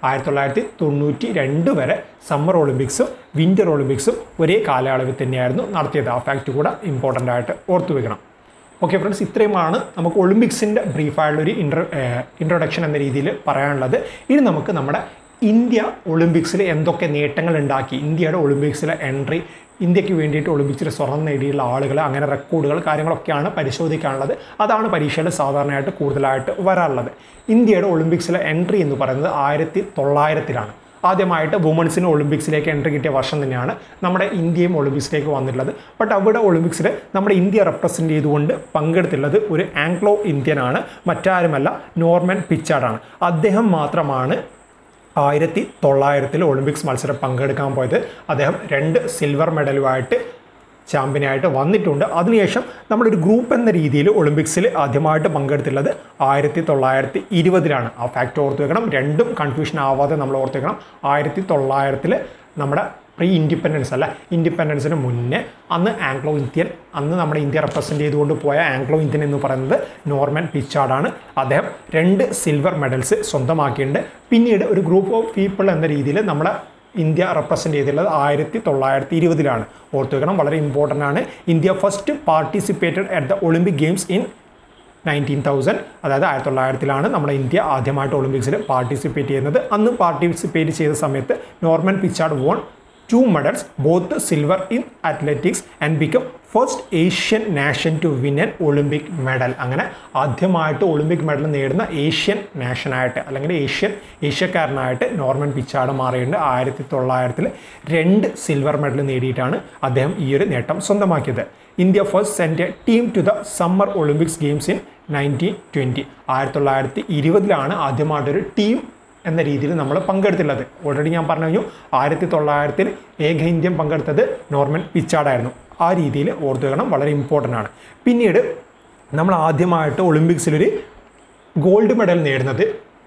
1992 വരെ സമ്മർ ഒളിമ്പിക്സും വിൻ്റർ ഒളിമ്പിക്സും ഒരേ കാലയളവിൽ തന്നെയായിരുന്നു നടത്തിയത്. ആ ഫാക്റ്റ് കൂടെ ഇമ്പോർട്ടൻ്റ് ആയിട്ട് ഓർത്തു വെക്കണം. ഓക്കെ ഫ്രണ്ട്സ്, ഇത്രയുമാണ് നമുക്ക് ഒളിമ്പിക്സിൻ്റെ ബ്രീഫായുള്ളൊരു ഇൻട്രൊഡക്ഷൻ എന്ന രീതിയിൽ പറയാനുള്ളത്. ഇനി നമുക്ക് നമ്മുടെ ഇന്ത്യ ഒളിമ്പിക്സിൽ എന്തൊക്കെ നേട്ടങ്ങൾ ഉണ്ടാക്കി, ഇന്ത്യയുടെ ഒളിമ്പിക്സിലെ എൻട്രി, ഇന്ത്യക്ക് വേണ്ടിയിട്ട് ഒളിമ്പിക്സിൽ സ്വർണ്ണം നേടിയുള്ള ആളുകൾ, അങ്ങനെ റെക്കോർഡുകൾ കാര്യങ്ങളൊക്കെയാണ് പരിശോധിക്കാനുള്ളത്. അതാണ് പരീക്ഷയിൽ സാധാരണയായിട്ട് കൂടുതലായിട്ട് വരാറുള്ളത്. ഇന്ത്യയുടെ ഒളിമ്പിക്സിലെ എൻട്രി എന്ന് പറയുന്നത് 1900-ലാണ്. ആദ്യമായിട്ട് വുമൺസിന് ഒളിമ്പിക്സിലേക്ക് എൻട്രി കിട്ടിയ വർഷം തന്നെയാണ് നമ്മുടെ ഇന്ത്യയും ഒളിമ്പിക്സിലേക്ക് വന്നിട്ടുള്ളത്. ബട്ട് അവിടെ ഒളിമ്പിക്സിൽ നമ്മുടെ ഇന്ത്യ റെപ്രസെൻറ്റ് ചെയ്തുകൊണ്ട് പങ്കെടുത്തുള്ളത് ഒരു ആംഗ്ലോ ഇന്ത്യനാണ്, മറ്റാരുമല്ല നോർമൻ പിച്ചാർഡാണ്. അദ്ദേഹം മാത്രമാണ് 1900 ഒളിമ്പിക്സ് മത്സരം പങ്കെടുക്കാൻ പോയത്. അദ്ദേഹം 2 സിൽവർ മെഡലുമായിട്ട് ചാമ്പ്യനായിട്ട് വന്നിട്ടുണ്ട്. അതിനുശേഷം നമ്മളൊരു ഗ്രൂപ്പ് എന്ന രീതിയിൽ ഒളിമ്പിക്സിൽ ആദ്യമായിട്ട് പങ്കെടുത്തുള്ളത് 1920 ആ ഫാക്ട് ഓർത്ത് വെക്കണം. രണ്ടും കൺഫ്യൂഷൻ ആവാതെ നമ്മൾ ഓർത്ത് വെക്കണം. 1900 നമ്മുടെ പ്രീ ഇൻഡിപെൻഡൻസ് അല്ല, ഇൻഡിപെൻഡൻസിന് മുന്നേ അന്ന് ആംഗ്ലോ ഇന്ത്യൻ, അന്ന് നമ്മുടെ ഇന്ത്യ റെപ്രസെൻറ്റ് ചെയ്തുകൊണ്ട് പോയ ആംഗ്ലോ ഇന്ത്യൻ എന്ന് പറയുന്നത് നോർമൻ പിച്ചാർഡാണ്. അദ്ദേഹം 2 സിൽവർ മെഡൽസ് സ്വന്തമാക്കിയിട്ടുണ്ട്. പിന്നീട് ഒരു ഗ്രൂപ്പ് ഓഫ് പീപ്പിൾ എന്ന രീതിയിൽ നമ്മുടെ ഇന്ത്യ റെപ്രസെൻറ്റ് ചെയ്തിട്ടുള്ളത് 1920 ഓർത്ത് വെക്കണം. വളരെ ഇമ്പോർട്ടൻ്റ് ആണ്. India first participated at the Olympic games in 19,000, അതായത് 1900 നമ്മുടെ ഇന്ത്യ ആദ്യമായിട്ട് ഒളിമ്പിക്സിൽ പാർട്ടിസിപ്പേറ്റ് ചെയ്യുന്നത്. അന്ന് പാർട്ടിസിപ്പേറ്റ് ചെയ്ത സമയത്ത് Norman Pritchard won 2 medals, both silver in athletics, and become first Asian nation to win an Olympic medal. അങ്ങനെ ആദ്യമായിട്ട് ഒളിമ്പിക് മെഡൽ നേടുന്ന ഏഷ്യൻ നാഷനായിട്ട് അല്ലെങ്കിൽ ഏഷ്യക്കാരനായിട്ട് നോർമൻ പിച്ചാർഡ് മാറിയിട്ടുണ്ട്. 1900 2 സിൽവർ മെഡൽ നേടിയിട്ടാണ് അദ്ദേഹം ഈ ഒരു നേട്ടം സ്വന്തമാക്കിയത്. India first sent a team to the summer Olympics games in 1920. 1920 ആദ്യമായിട്ടൊരു ടീം എന്ന രീതിയിൽ നമ്മൾ പങ്കെടുത്തുള്ളത്. ഓൾറെഡി ഞാൻ പറഞ്ഞു കഴിഞ്ഞു 1900 ഏക ഇന്ത്യൻ പങ്കെടുത്തത് നോർമൻ പിച്ചാർഡായിരുന്നു. ആ രീതിയിൽ ഓർത്തു വെക്കണം, വളരെ ഇമ്പോർട്ടൻ്റ് ആണ്. പിന്നീട് നമ്മൾ ആദ്യമായിട്ട് ഒളിമ്പിക്സിലൊരു ഗോൾഡ് മെഡൽ നേടുന്നത്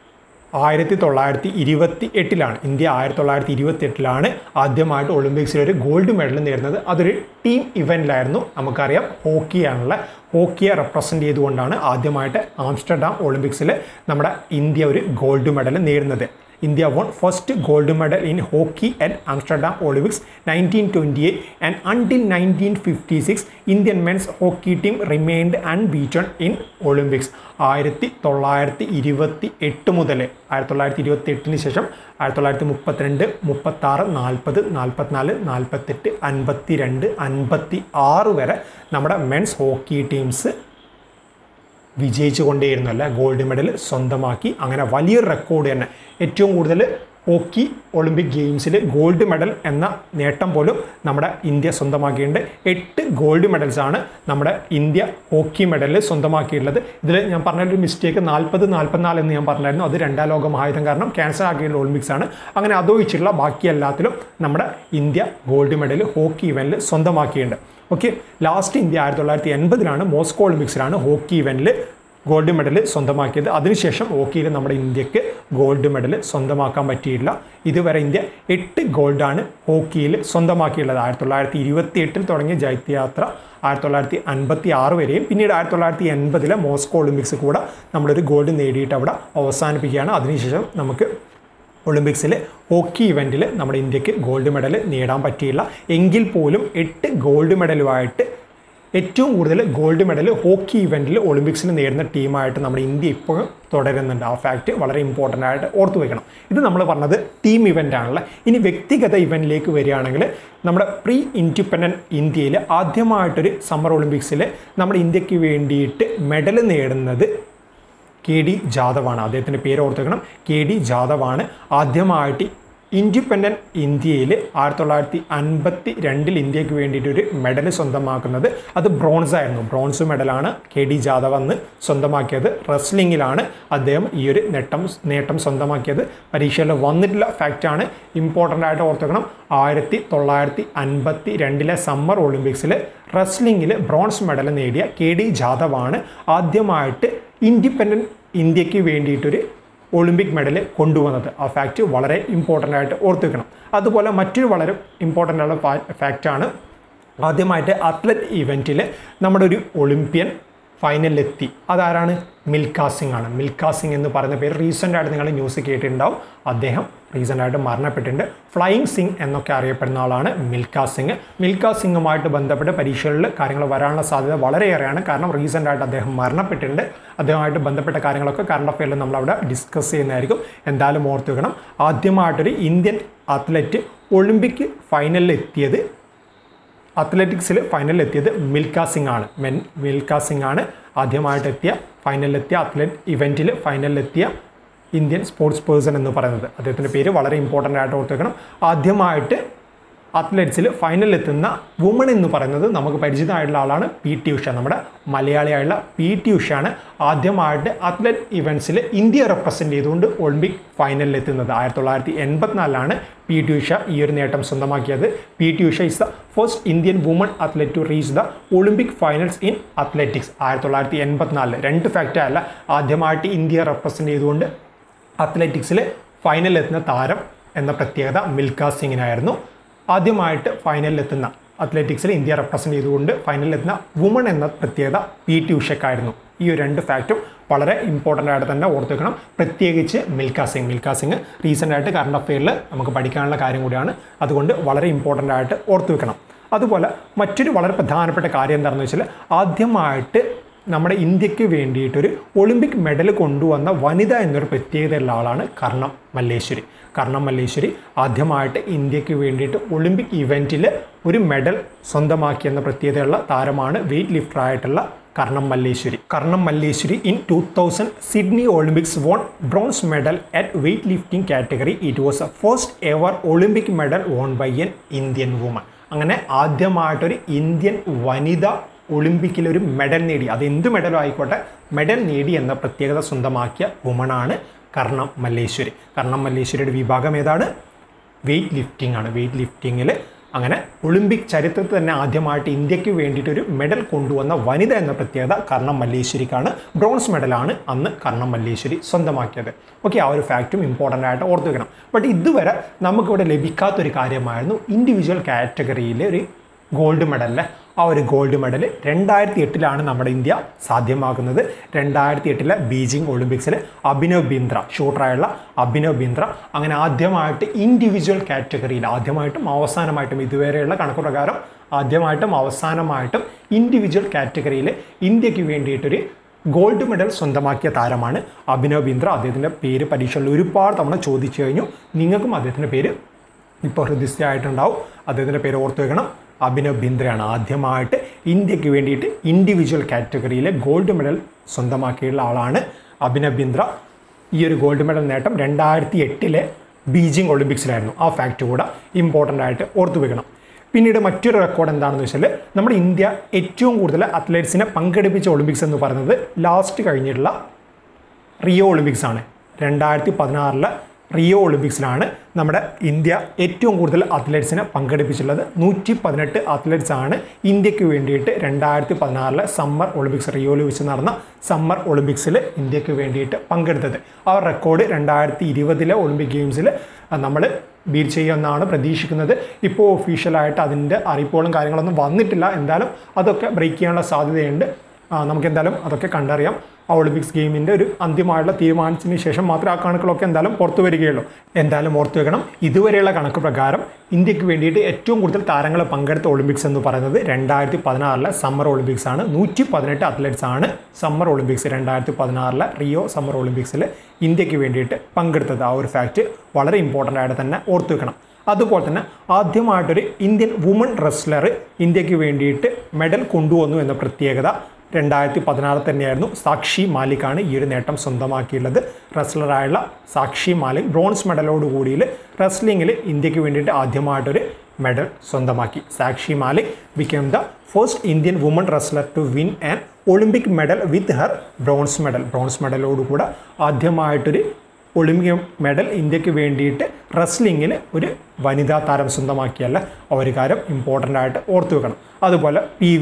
1928 ഇന്ത്യ 1928 ആദ്യമായിട്ട് ഒളിമ്പിക്സിലൊരു ഗോൾഡ് മെഡൽ നേടുന്നത്. അതൊരു ടീം ഇവൻറ്റിലായിരുന്നു. നമുക്കറിയാം ഹോക്കിയെ റെപ്രസെൻറ്റ് ചെയ്തുകൊണ്ടാണ് ആദ്യമായിട്ട് ആംസ്റ്റർഡാം ഒളിമ്പിക്സിൽ നമ്മുടെ ഇന്ത്യ ഒരു ഗോൾഡ് മെഡൽ നേടുന്നത്. India won first gold medal in hockey at Amsterdam Olympics 1928, and until 1956 Indian men's hockey team remained unbeaten in Olympics. 1928 മുതൽ 1928 ശേഷം 1932, 36, 40, 44, 48, 52, 56 വരെ നമ്മുടെ മെൻസ് ഹോക്കി ടീംസ് വിജയിച്ചു കൊണ്ടേയിരുന്നല്ല, ഗോൾഡ് മെഡൽ സ്വന്തമാക്കി. അങ്ങനെ വലിയൊരു റെക്കോർഡ് തന്നെ. ഏറ്റവും കൂടുതൽ ഹോക്കി ഒളിമ്പിക് ഗെയിംസിൽ ഗോൾഡ് മെഡൽ എന്ന നേട്ടം പോലും നമ്മുടെ ഇന്ത്യ സ്വന്തമാക്കിയിട്ടുണ്ട്. 8 ഗോൾഡ് മെഡൽസാണ് നമ്മുടെ ഇന്ത്യ ഹോക്കി മെഡലിൽ സ്വന്തമാക്കിയിട്ടുള്ളത്. ഇതിൽ ഞാൻ പറഞ്ഞൊരു മിസ്റ്റേക്ക് 40-44 എന്ന് ഞാൻ പറഞ്ഞായിരുന്നു. അത് 2ാം ലോക മഹായുദ്ധം കാരണം ക്യാൻസൽ ആക്കിയുള്ള ഒളിമ്പിക്സ് ആണ്. അങ്ങനെ അതൊഴിച്ചുള്ള ബാക്കി എല്ലാത്തിലും നമ്മുടെ ഇന്ത്യ ഗോൾഡ് മെഡൽ ഹോക്കി ഇവൻറ്റിൽ സ്വന്തമാക്കിയിട്ടുണ്ട്. ഓക്കെ, ലാസ്റ്റ് ഇന്ത്യ 1980 മോസ്കോ ഒളിമ്പിക്സിലാണ് ഹോക്കി ഇവൻറ്റിൽ ഗോൾഡ് മെഡൽ സ്വന്തമാക്കിയത്. അതിനുശേഷം ഹോക്കിയിൽ നമ്മുടെ ഇന്ത്യക്ക് ഗോൾഡ് മെഡൽ സ്വന്തമാക്കാൻ പറ്റിയില്ല. ഇതുവരെ ഇന്ത്യ 8 ഗോൾഡാണ് ഹോക്കിയിൽ സ്വന്തമാക്കിയുള്ളത്. 1928 തുടങ്ങിയ ജൈത്യയാത്ര 1956 വരെയും പിന്നീട് 1980 മോസ്കോ ഒളിമ്പിക്സ് കൂടെ നമ്മളൊരു ഗോൾഡ് നേടിയിട്ട് അവിടെ അവസാനിപ്പിക്കുകയാണ്. അതിനുശേഷം നമുക്ക് ഒളിമ്പിക്സിൽ ഹോക്കി ഇവൻറ്റിൽ നമ്മുടെ ഇന്ത്യക്ക് ഗോൾഡ് മെഡൽ നേടാൻ പറ്റിയില്ല. എങ്കിൽ പോലും 8 ഗോൾഡ് മെഡലുമായിട്ട് ഏറ്റവും കൂടുതൽ ഗോൾഡ് മെഡൽ ഹോക്കി ഇവൻറ്റിൽ ഒളിമ്പിക്സിൽ നേടുന്ന ടീമായിട്ട് നമ്മുടെ ഇന്ത്യ ഇപ്പോഴും തുടരുന്നുണ്ട്. ആ ഫാക്റ്റ് വളരെ ഇമ്പോർട്ടൻ്റ് ആയിട്ട് ഓർത്തു വെക്കണം. ഇത് നമ്മൾ പറഞ്ഞത് ടീം ഇവൻ്റ് ആണല്ലോ. ഇനി വ്യക്തിഗത ഇവൻറ്റിലേക്ക് വരികയാണെങ്കിൽ നമ്മുടെ പ്രീ ഇൻഡിപെൻഡൻറ്റ് ഇന്ത്യയിൽ ആദ്യമായിട്ടൊരു സമ്മർ ഒളിമ്പിക്സിൽ നമ്മുടെ ഇന്ത്യക്ക് വേണ്ടിയിട്ട് മെഡൽ നേടുന്നത് KD ജാദവാണ്. അദ്ദേഹത്തിൻ്റെ പേര് ഓർത്തുവെക്കണം, KD ജാദവാണ്. ആദ്യമായിട്ട് ഇൻഡിപെൻഡൻറ്റ് ഇന്ത്യയിൽ 1952 ഇന്ത്യക്ക് വേണ്ടിയിട്ടൊരു മെഡൽ സ്വന്തമാക്കുന്നത്. അത് ബ്രോൺസ് ആയിരുന്നു. ബ്രോൺസ് മെഡലാണ് KD ജാദവ് അന്ന് സ്വന്തമാക്കിയത്. റെസ്ലിങ്ങിലാണ് അദ്ദേഹം ഈ ഒരു നേട്ടം സ്വന്തമാക്കിയത്. പരീക്ഷയിൽ വന്നിട്ടുള്ള ഫാക്റ്റാണ്, ഇമ്പോർട്ടൻ്റ് ആയിട്ട് ഓർത്തുവെക്കണം. 1952 സമ്മർ ഒളിമ്പിക്സിൽ റെസ്ലിങ്ങിൽ ബ്രോൺസ് മെഡൽ നേടിയ KD ജാദവാണ് ആദ്യമായിട്ട് ഇൻഡിപെൻഡൻറ്റ് ഇന്ത്യക്ക് വേണ്ടിയിട്ടൊരു ഒളിമ്പിക് മെഡൽ കൊണ്ടുവന്നത്. ആ ഫാക്റ്റ് വളരെ ഇമ്പോർട്ടൻ്റ് ആയിട്ട് ഓർത്ത് വെക്കണം. അതുപോലെ മറ്റൊരു വളരെ ഇമ്പോർട്ടൻ്റ് ആയ ഫാക്റ്റാണ്, ആദ്യമായിട്ട് അത്ലറ്റ് ഇവൻറ്റിൽ നമ്മുടെ ഒരു ഒളിമ്പ്യൻ ഫൈനലിലെത്തി. അതാരാണ്? മിൽഖാ സിംഗ് ആണ്. മിൽഖാ സിംഗ് എന്ന് പറയുന്ന പേര് റീസെൻ്റായിട്ട് നിങ്ങൾ ന്യൂസ് കേട്ടിട്ടുണ്ടാവും. അദ്ദേഹം റീസെൻ്റായിട്ട് മരണപ്പെട്ടിട്ടുണ്ട്. ഫ്ലൈയിങ് സിംഗ് എന്നൊക്കെ അറിയപ്പെടുന്ന ആളാണ് മിൽഖാ സിംഗ്. മിൽഖാ സിംഗുമായിട്ട് ബന്ധപ്പെട്ട് പരീക്ഷകളിൽ കാര്യങ്ങൾ വരാനുള്ള സാധ്യത വളരെയേറെയാണ്. കാരണം റീസെൻ്റായിട്ട് അദ്ദേഹം മരണപ്പെട്ടിട്ടുണ്ട്. അദ്ദേഹമായിട്ട് ബന്ധപ്പെട്ട കാര്യങ്ങളൊക്കെ കറണ്ട് അഫെയറിൽ നമ്മളവിടെ ഡിസ്കസ് ചെയ്യുന്നതായിരിക്കും. എന്തായാലും ഓർത്ത് വെക്കണം, ആദ്യമായിട്ടൊരു ഇന്ത്യൻ അത്ലറ്റ് ഒളിമ്പിക് ഫൈനലിലെത്തിയത്, അത്ലറ്റിക്സിൽ ഫൈനലിലെത്തിയത് മിൽഖാ സിംഗ് ആണ്. മിൽഖാ സിംഗ് ആണ് ആദ്യമായിട്ടെത്തിയ ഫൈനലിലെത്തിയ അത്ലറ്റ് ഇവൻറ്റിൽ ഫൈനലിലെത്തിയ ഇന്ത്യൻ സ്പോർട്സ് പേഴ്സൺ എന്ന് പറയുന്നത്. അദ്ദേഹത്തിൻ്റെ പേര് വളരെ ഇമ്പോർട്ടൻ്റ് ആയിട്ട് ഓർത്ത് വെക്കണം. ആദ്യമായിട്ട് അത്ലറ്റ്സിൽ ഫൈനലിലെത്തുന്ന വുമൺ എന്ന് പറയുന്നത് നമുക്ക് പരിചിതമായിട്ടുള്ള ആളാണ് PT ഉഷ. നമ്മുടെ മലയാളിയായുള്ള PT ഉഷയാണ് ആദ്യമായിട്ട് അത്ലറ്റ് ഇവൻറ്റ്സിൽ ഇന്ത്യ റെപ്രസെൻറ്റ് ചെയ്തുകൊണ്ട് ഒളിമ്പിക് ഫൈനലിലെത്തുന്നത്. 1984 PT ഉഷ ഈ ഒരു നേട്ടം സ്വന്തമാക്കിയത്. PT Usha is the first Indian woman athlete to reach the Olympic finals in athletics. 1984 രണ്ട് ഫാക്റ്റ് അല്ല, ആദ്യമായിട്ട് ഇന്ത്യ റെപ്രസെൻറ്റ് ചെയ്തുകൊണ്ട് അത്ലറ്റിക്സിൽ ഫൈനലിലെത്തുന്ന താരം എന്ന പ്രത്യേകത മിൽഖ സിംഗിനായിരുന്നു. ആദ്യമായിട്ട് ഫൈനലിലെത്തുന്ന അത്ലറ്റിക്സിൽ ഇന്ത്യ റെപ്രസെൻറ്റ് ചെയ്തുകൊണ്ട് ഫൈനലിലെത്തുന്ന വുമൺ എന്ന പ്രത്യേകത PT ഉഷയ്ക്കായിരുന്നു. ഈ ഒരു രണ്ട് ഫാക്റ്റും വളരെ ഇമ്പോർട്ടൻ്റ് ആയിട്ട് തന്നെ ഓർത്ത് വെക്കണം. പ്രത്യേകിച്ച് മിൽഖ സിംഗ് റീസെൻ്റ് ആയിട്ട് കറണ്ട് അഫെയറിൽ നമുക്ക് പഠിക്കാനുള്ള കാര്യം കൂടിയാണ്. അതുകൊണ്ട് വളരെ ഇമ്പോർട്ടൻ്റ് ആയിട്ട് ഓർത്ത് വെക്കണം. അതുപോലെ മറ്റൊരു വളരെ പ്രധാനപ്പെട്ട കാര്യം എന്താണെന്ന് വെച്ചാൽ ആദ്യമായിട്ട് നമ്മുടെ ഇന്ത്യക്ക് വേണ്ടിയിട്ടൊരു ഒളിമ്പിക് മെഡൽ കൊണ്ടുവന്ന വനിത എന്നൊരു പ്രത്യേകതയുള്ള ആളാണ് കർണം മല്ലേശ്വരി ആദ്യമായിട്ട് ഇന്ത്യക്ക് വേണ്ടിയിട്ട് ഒളിമ്പിക് ഇവൻറ്റിൽ ഒരു മെഡൽ സ്വന്തമാക്കിയെന്ന പ്രത്യേകതയുള്ള താരമാണ് വെയ്റ്റ് ലിഫ്റ്റർ ആയിട്ടുള്ള Karnam Malleswari in 2000 Sydney Olympics won bronze medal at weight lifting category. It was a first ever Olympic medal won by an Indian woman. അങ്ങനെ ആദ്യമായിട്ടൊരു ഇന്ത്യൻ വനിത ഒളിമ്പിക്കിലൊരു മെഡൽ നേടി, അത് എന്ത് മെഡലും ആയിക്കോട്ടെ മെഡൽ നേടി എന്ന പ്രത്യേകത സ്വന്തമാക്കിയ വുമണാണ് കർണം മല്ലേശ്വരിയുടെ വിഭാഗം ഏതാണ്? വെയ്റ്റ് ലിഫ്റ്റിംഗ് ആണ്. വെയ്റ്റ് ലിഫ്റ്റിങ്ങിൽ അങ്ങനെ ഒളിമ്പിക് ചരിത്രത്തിൽ തന്നെ ആദ്യമായിട്ട് ഇന്ത്യക്ക് വേണ്ടിയിട്ടൊരു മെഡൽ കൊണ്ടുവന്ന വനിത എന്ന പ്രത്യേകത കർണം മല്ലേശ്വരിക്കാണ്. ബ്രോൺസ് മെഡലാണ് അന്ന് കർണം മല്ലേശ്വരി സ്വന്തമാക്കിയത്. ഓക്കെ, ആ ഒരു ഫാക്റ്റും ഇമ്പോർട്ടൻ്റ് ആയിട്ട് ഓർത്ത് വെക്കണം. ബട്ട് ഇതുവരെ നമുക്കിവിടെ ലഭിക്കാത്തൊരു കാര്യമായിരുന്നു ഇൻഡിവിജ്വൽ കാറ്റഗറിയിലെ ഒരു ഗോൾഡ് മെഡലിലെ ആ ഒരു ഗോൾഡ് മെഡൽ 2008 നമ്മുടെ ഇന്ത്യ സാധ്യമാക്കുന്നത്. 2008 ബീജിംഗ് ഒളിമ്പിക്സിൽ ഷൂട്ടറായുള്ള അഭിനവ് ബിന്ദ്ര അങ്ങനെ ആദ്യമായിട്ട് ഇൻഡിവിജ്വൽ കാറ്റഗറിയിൽ ആദ്യമായിട്ടും അവസാനമായിട്ടും ഇതുവരെയുള്ള കണക്ക് പ്രകാരം ആദ്യമായിട്ടും അവസാനമായിട്ടും ഇൻഡിവിജ്വൽ കാറ്റഗറിയിൽ ഇന്ത്യക്ക് വേണ്ടിയിട്ടൊരു ഗോൾഡ് മെഡൽ സ്വന്തമാക്കിയ താരമാണ് അഭിനവ് ബിന്ദ്ര. അദ്ദേഹത്തിൻ്റെ പേര് പരീക്ഷകളിൽ ഒരുപാട് തവണ ചോദിച്ചു കഴിഞ്ഞു. നിങ്ങൾക്കും അദ്ദേഹത്തിൻ്റെ പേര് ഇപ്പോൾ ഹൃദയസ്ഥമായിട്ടുണ്ടാവും. അദ്ദേഹത്തിൻ്റെ പേര് ഓർത്ത് വെക്കണം. അഭിനവ് ബിന്ദ്രയാണ് ആദ്യമായിട്ട് ഇന്ത്യക്ക് വേണ്ടിയിട്ട് ഇൻഡിവിജ്വൽ കാറ്റഗറിയിലെ ഗോൾഡ് മെഡൽ സ്വന്തമാക്കിയുള്ള ആളാണ് അഭിനവ് ബിന്ദ്ര. ഈ ഒരു ഗോൾഡ് മെഡൽ നേട്ടം 2008 ബീജിംഗ് ഒളിമ്പിക്സിലായിരുന്നു. ആ ഫാക്റ്റ് കൂടെ ഇമ്പോർട്ടൻ്റ് ആയിട്ട് ഓർത്തു വെക്കണം. പിന്നീട് മറ്റൊരു റെക്കോർഡ് എന്താണെന്ന് വെച്ചാൽ നമ്മുടെ ഇന്ത്യ ഏറ്റവും കൂടുതൽ അത്ലറ്റ്സിനെ പങ്കെടുപ്പിച്ച ഒളിമ്പിക്സ് എന്ന് പറയുന്നത് ലാസ്റ്റ് കഴിഞ്ഞിട്ടുള്ള റിയോ ഒളിമ്പിക്സ് ആണ്. 2016 റിയോ ഒളിമ്പിക്സിലാണ് നമ്മുടെ ഇന്ത്യ ഏറ്റവും കൂടുതൽ അത്ലറ്റ്സിനെ പങ്കെടുപ്പിച്ചിട്ടുള്ളത്. 118 അത്ലറ്റ്സ് ആണ് ഇന്ത്യക്ക് വേണ്ടിയിട്ട് 2016 സമ്മർ ഒളിമ്പിക്സ് റിയോയിൽ വെച്ച് നടന്ന സമ്മർ ഒളിമ്പിക്സിൽ ഇന്ത്യക്ക് വേണ്ടിയിട്ട് പങ്കെടുത്തത്. ആ റെക്കോർഡ് 2020 ഒളിമ്പിക് ഗെയിംസിൽ നമ്മൾ ബീറ്റ് ചെയ്യുമെന്നാണ് പ്രതീക്ഷിക്കുന്നത്. ഇപ്പോൾ ഒഫീഷ്യലായിട്ട് അതിൻ്റെ അറിയിപ്പുകളും കാര്യങ്ങളൊന്നും വന്നിട്ടില്ല. എന്തായാലും അതൊക്കെ ബ്രേക്ക് ചെയ്യാനുള്ള സാധ്യതയുണ്ട്. നമുക്കെന്തായാലും അതൊക്കെ കണ്ടറിയാം. ആ ഒളിമ്പിക്സ് ഗെയിമിൻ്റെ ഒരു അന്തിമമായിട്ടുള്ള തീരുമാനത്തിന് ശേഷം മാത്രമേ ആ കണക്കുകളൊക്കെ എന്തായാലും പുറത്തു വരികയുള്ളൂ. എന്തായാലും ഓർത്തു വെക്കണം, ഇതുവരെയുള്ള കണക്ക് പ്രകാരം ഇന്ത്യക്ക് വേണ്ടിയിട്ട് ഏറ്റവും കൂടുതൽ താരങ്ങൾ പങ്കെടുത്ത ഒളിമ്പിക്സ് എന്ന് പറയുന്നത് 2016 സമ്മർ ഒളിമ്പിക്സ് ആണ്. 118 അത്ലറ്റ്സ് ആണ് സമ്മർ ഒളിമ്പിക്സ് 2016 റിയോ സമ്മർ ഒളിമ്പിക്സിൽ ഇന്ത്യക്ക് വേണ്ടിയിട്ട് പങ്കെടുത്തത്. ആ ഒരു ഫാക്റ്റ് വളരെ ഇമ്പോർട്ടൻ്റ് ആയിട്ട് തന്നെ ഓർത്തു വെക്കണം. അതുപോലെ തന്നെ ആദ്യമായിട്ടൊരു ഇന്ത്യൻ വുമൺ റെസ്ലർ ഇന്ത്യക്ക് വേണ്ടിയിട്ട് മെഡൽ കൊണ്ടുവന്നു എന്ന പ്രത്യേകത 2016 തന്നെയായിരുന്നു. സാക്ഷി മാലിക്കാണ് ഈ ഒരു നേട്ടം സ്വന്തമാക്കിയുള്ളത്. റെസ്ലറായുള്ള സാക്ഷി മാലിക് ബ്രോൺസ് മെഡലോട് കൂടിയിൽ റെസ്ലിങ്ങിൽ ഇന്ത്യക്ക് വേണ്ടിയിട്ട് ആദ്യമായിട്ടൊരു മെഡൽ സ്വന്തമാക്കി. Sakshi Malik became the first Indian woman wrestler to win an Olympic medal with her bronze മെഡലോടുകൂടെ ആദ്യമായിട്ടൊരു ഒളിമ്പിക് മെഡൽ ഇന്ത്യക്ക് വേണ്ടിയിട്ട് റെസ്ലിങ്ങിൽ ഒരു വനിതാ താരം സ്വന്തമാക്കിയല്ല. ആ ഒരു കാര്യം ഇമ്പോർട്ടൻ്റ് ആയിട്ട് ഓർത്തു വെക്കണം. അതുപോലെ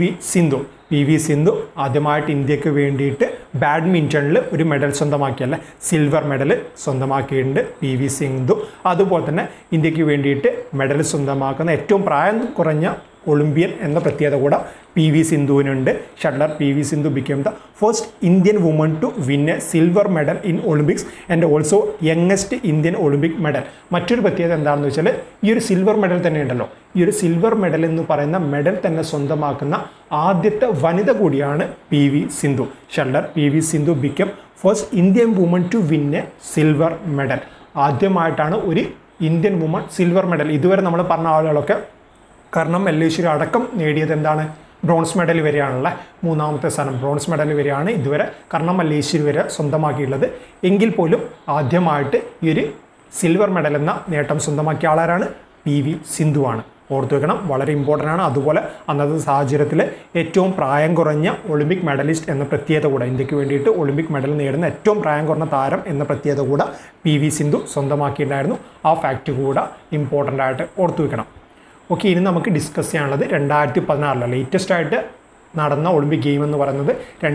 പി വി സിന്ധു ആദ്യമായിട്ട് ഇന്ത്യക്ക് വേണ്ടിയിട്ട് ബാഡ്മിൻ്റണിൽ ഒരു മെഡൽ സ്വന്തമാക്കിയല്ല, സിൽവർ മെഡൽ സ്വന്തമാക്കിയിട്ടുണ്ട് PV സിന്ധു. അതുപോലെ തന്നെ ഇന്ത്യക്ക് വേണ്ടിയിട്ട് മെഡൽ സ്വന്തമാക്കുന്ന ഏറ്റവും പ്രായം കുറഞ്ഞ ഒളിമ്പ്യൻ എന്ന പ്രത്യേകത കൂടെ PV സിന്ധുവിനുണ്ട്. Shuttler PV Sindhu became the first Indian woman to win a silver medal in Olympics and also youngest Indian Olympic medal. മറ്റൊരു പ്രത്യേകത എന്താണെന്ന് വെച്ചാൽ ഈ ഒരു സിൽവർ മെഡൽ തന്നെ ഉണ്ടല്ലോ, ഈ ഒരു സിൽവർ മെഡൽ എന്ന് പറയുന്ന മെഡൽ തന്നെ സ്വന്തമാക്കുന്ന ആദ്യത്തെ വനിത കൂടിയാണ് PV Sindhu. Shuttler PV Sindhu became first Indian woman to win a silver medal. ആദ്യമായിട്ടാണ് ഒരു ഇന്ത്യൻ വുമൺ സിൽവർ മെഡൽ. ഇതുവരെ നമ്മൾ പറഞ്ഞ ആളുകളൊക്കെ കർണം മല്ലേശ്വരി അടക്കം നേടിയത് എന്താണ്? ബ്രോൺസ് മെഡൽ വരെയാണുള്ള മൂന്നാമത്തെ സ്ഥാനം ബ്രോൺസ് മെഡൽ വരെയാണ് ഇതുവരെ കർണം മല്ലേശ്വരി വരെ സ്വന്തമാക്കിയിട്ടുള്ളത്. എങ്കിൽ പോലും ആദ്യമായിട്ട് ഈ ഒരു സിൽവർ മെഡൽ എന്ന നേട്ടം സ്വന്തമാക്കിയ ആളാരാണ്? PV സിന്ധുവാണ്. ഓർത്തു വെക്കണം, വളരെ ഇമ്പോർട്ടൻ്റ് ആണ്. അതുപോലെ അന്നത്തെ സാഹചര്യത്തിൽ ഏറ്റവും പ്രായം കുറഞ്ഞ ഒളിമ്പിക് മെഡലിസ്റ്റ് എന്ന പ്രത്യേകത കൂടെ, ഇന്ത്യക്ക് വേണ്ടിയിട്ട് ഒളിമ്പിക് മെഡൽ നേടുന്ന ഏറ്റവും പ്രായം കുറഞ്ഞ താരം എന്ന പ്രത്യേകത കൂടെ PV സിന്ധു സ്വന്തമാക്കിയിട്ടുണ്ടായിരുന്നു. ആ ഫാക്റ്റ് കൂടെ ഇമ്പോർട്ടൻ്റ് ആയിട്ട് ഓർത്തു വെക്കണം. ഓക്കെ, ഇനി നമുക്ക് ഡിസ്കസ് ചെയ്യാനുള്ളത് 2016 ലേറ്റസ്റ്റ് ആയിട്ട് നടന്ന ഒളിമ്പിക് ഗെയിം എന്ന് പറയുന്നത്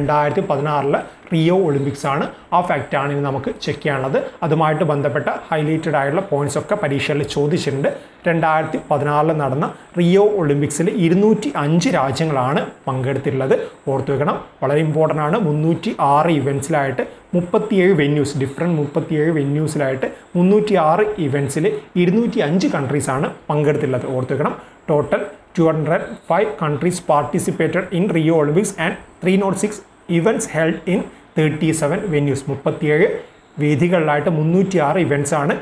2016 റിയോ ഒളിമ്പിക്സ് ആണ്. ആ ഫാക്റ്റാണ് ഇനി നമുക്ക് ചെക്ക് ചെയ്യാനുള്ളത്. അതുമായിട്ട് ബന്ധപ്പെട്ട ഹൈലൈറ്റഡ് ആയിട്ടുള്ള പോയിന്റ്സ് ഒക്കെ പരീക്ഷയിൽ ചോദിച്ചിട്ടുണ്ട്. 2016 നടന്ന റിയോ ഒളിമ്പിക്സിൽ 205 രാജ്യങ്ങളാണ് പങ്കെടുത്തിട്ടുള്ളത്. ഓർത്തു വെക്കണം, വളരെ ഇമ്പോർട്ടൻ്റ് ആണ്. 306 ഇവൻറ്റ്സിലായിട്ട് 37 വെന്യൂസ്, ഡിഫറെൻറ്റ് 37 വെന്യൂസിലായിട്ട് 306 ഇവൻറ്റ്സിൽ 205 കൺട്രീസാണ് പങ്കെടുത്തിട്ടുള്ളത്. ഓർത്തു വെക്കണം, total 205 countries participated in Rio Olympics and 306 events held in 37 venues. 37 വേദികളിലായിട്ട് 306 ഇവൻറ്റ്സ് ആണ്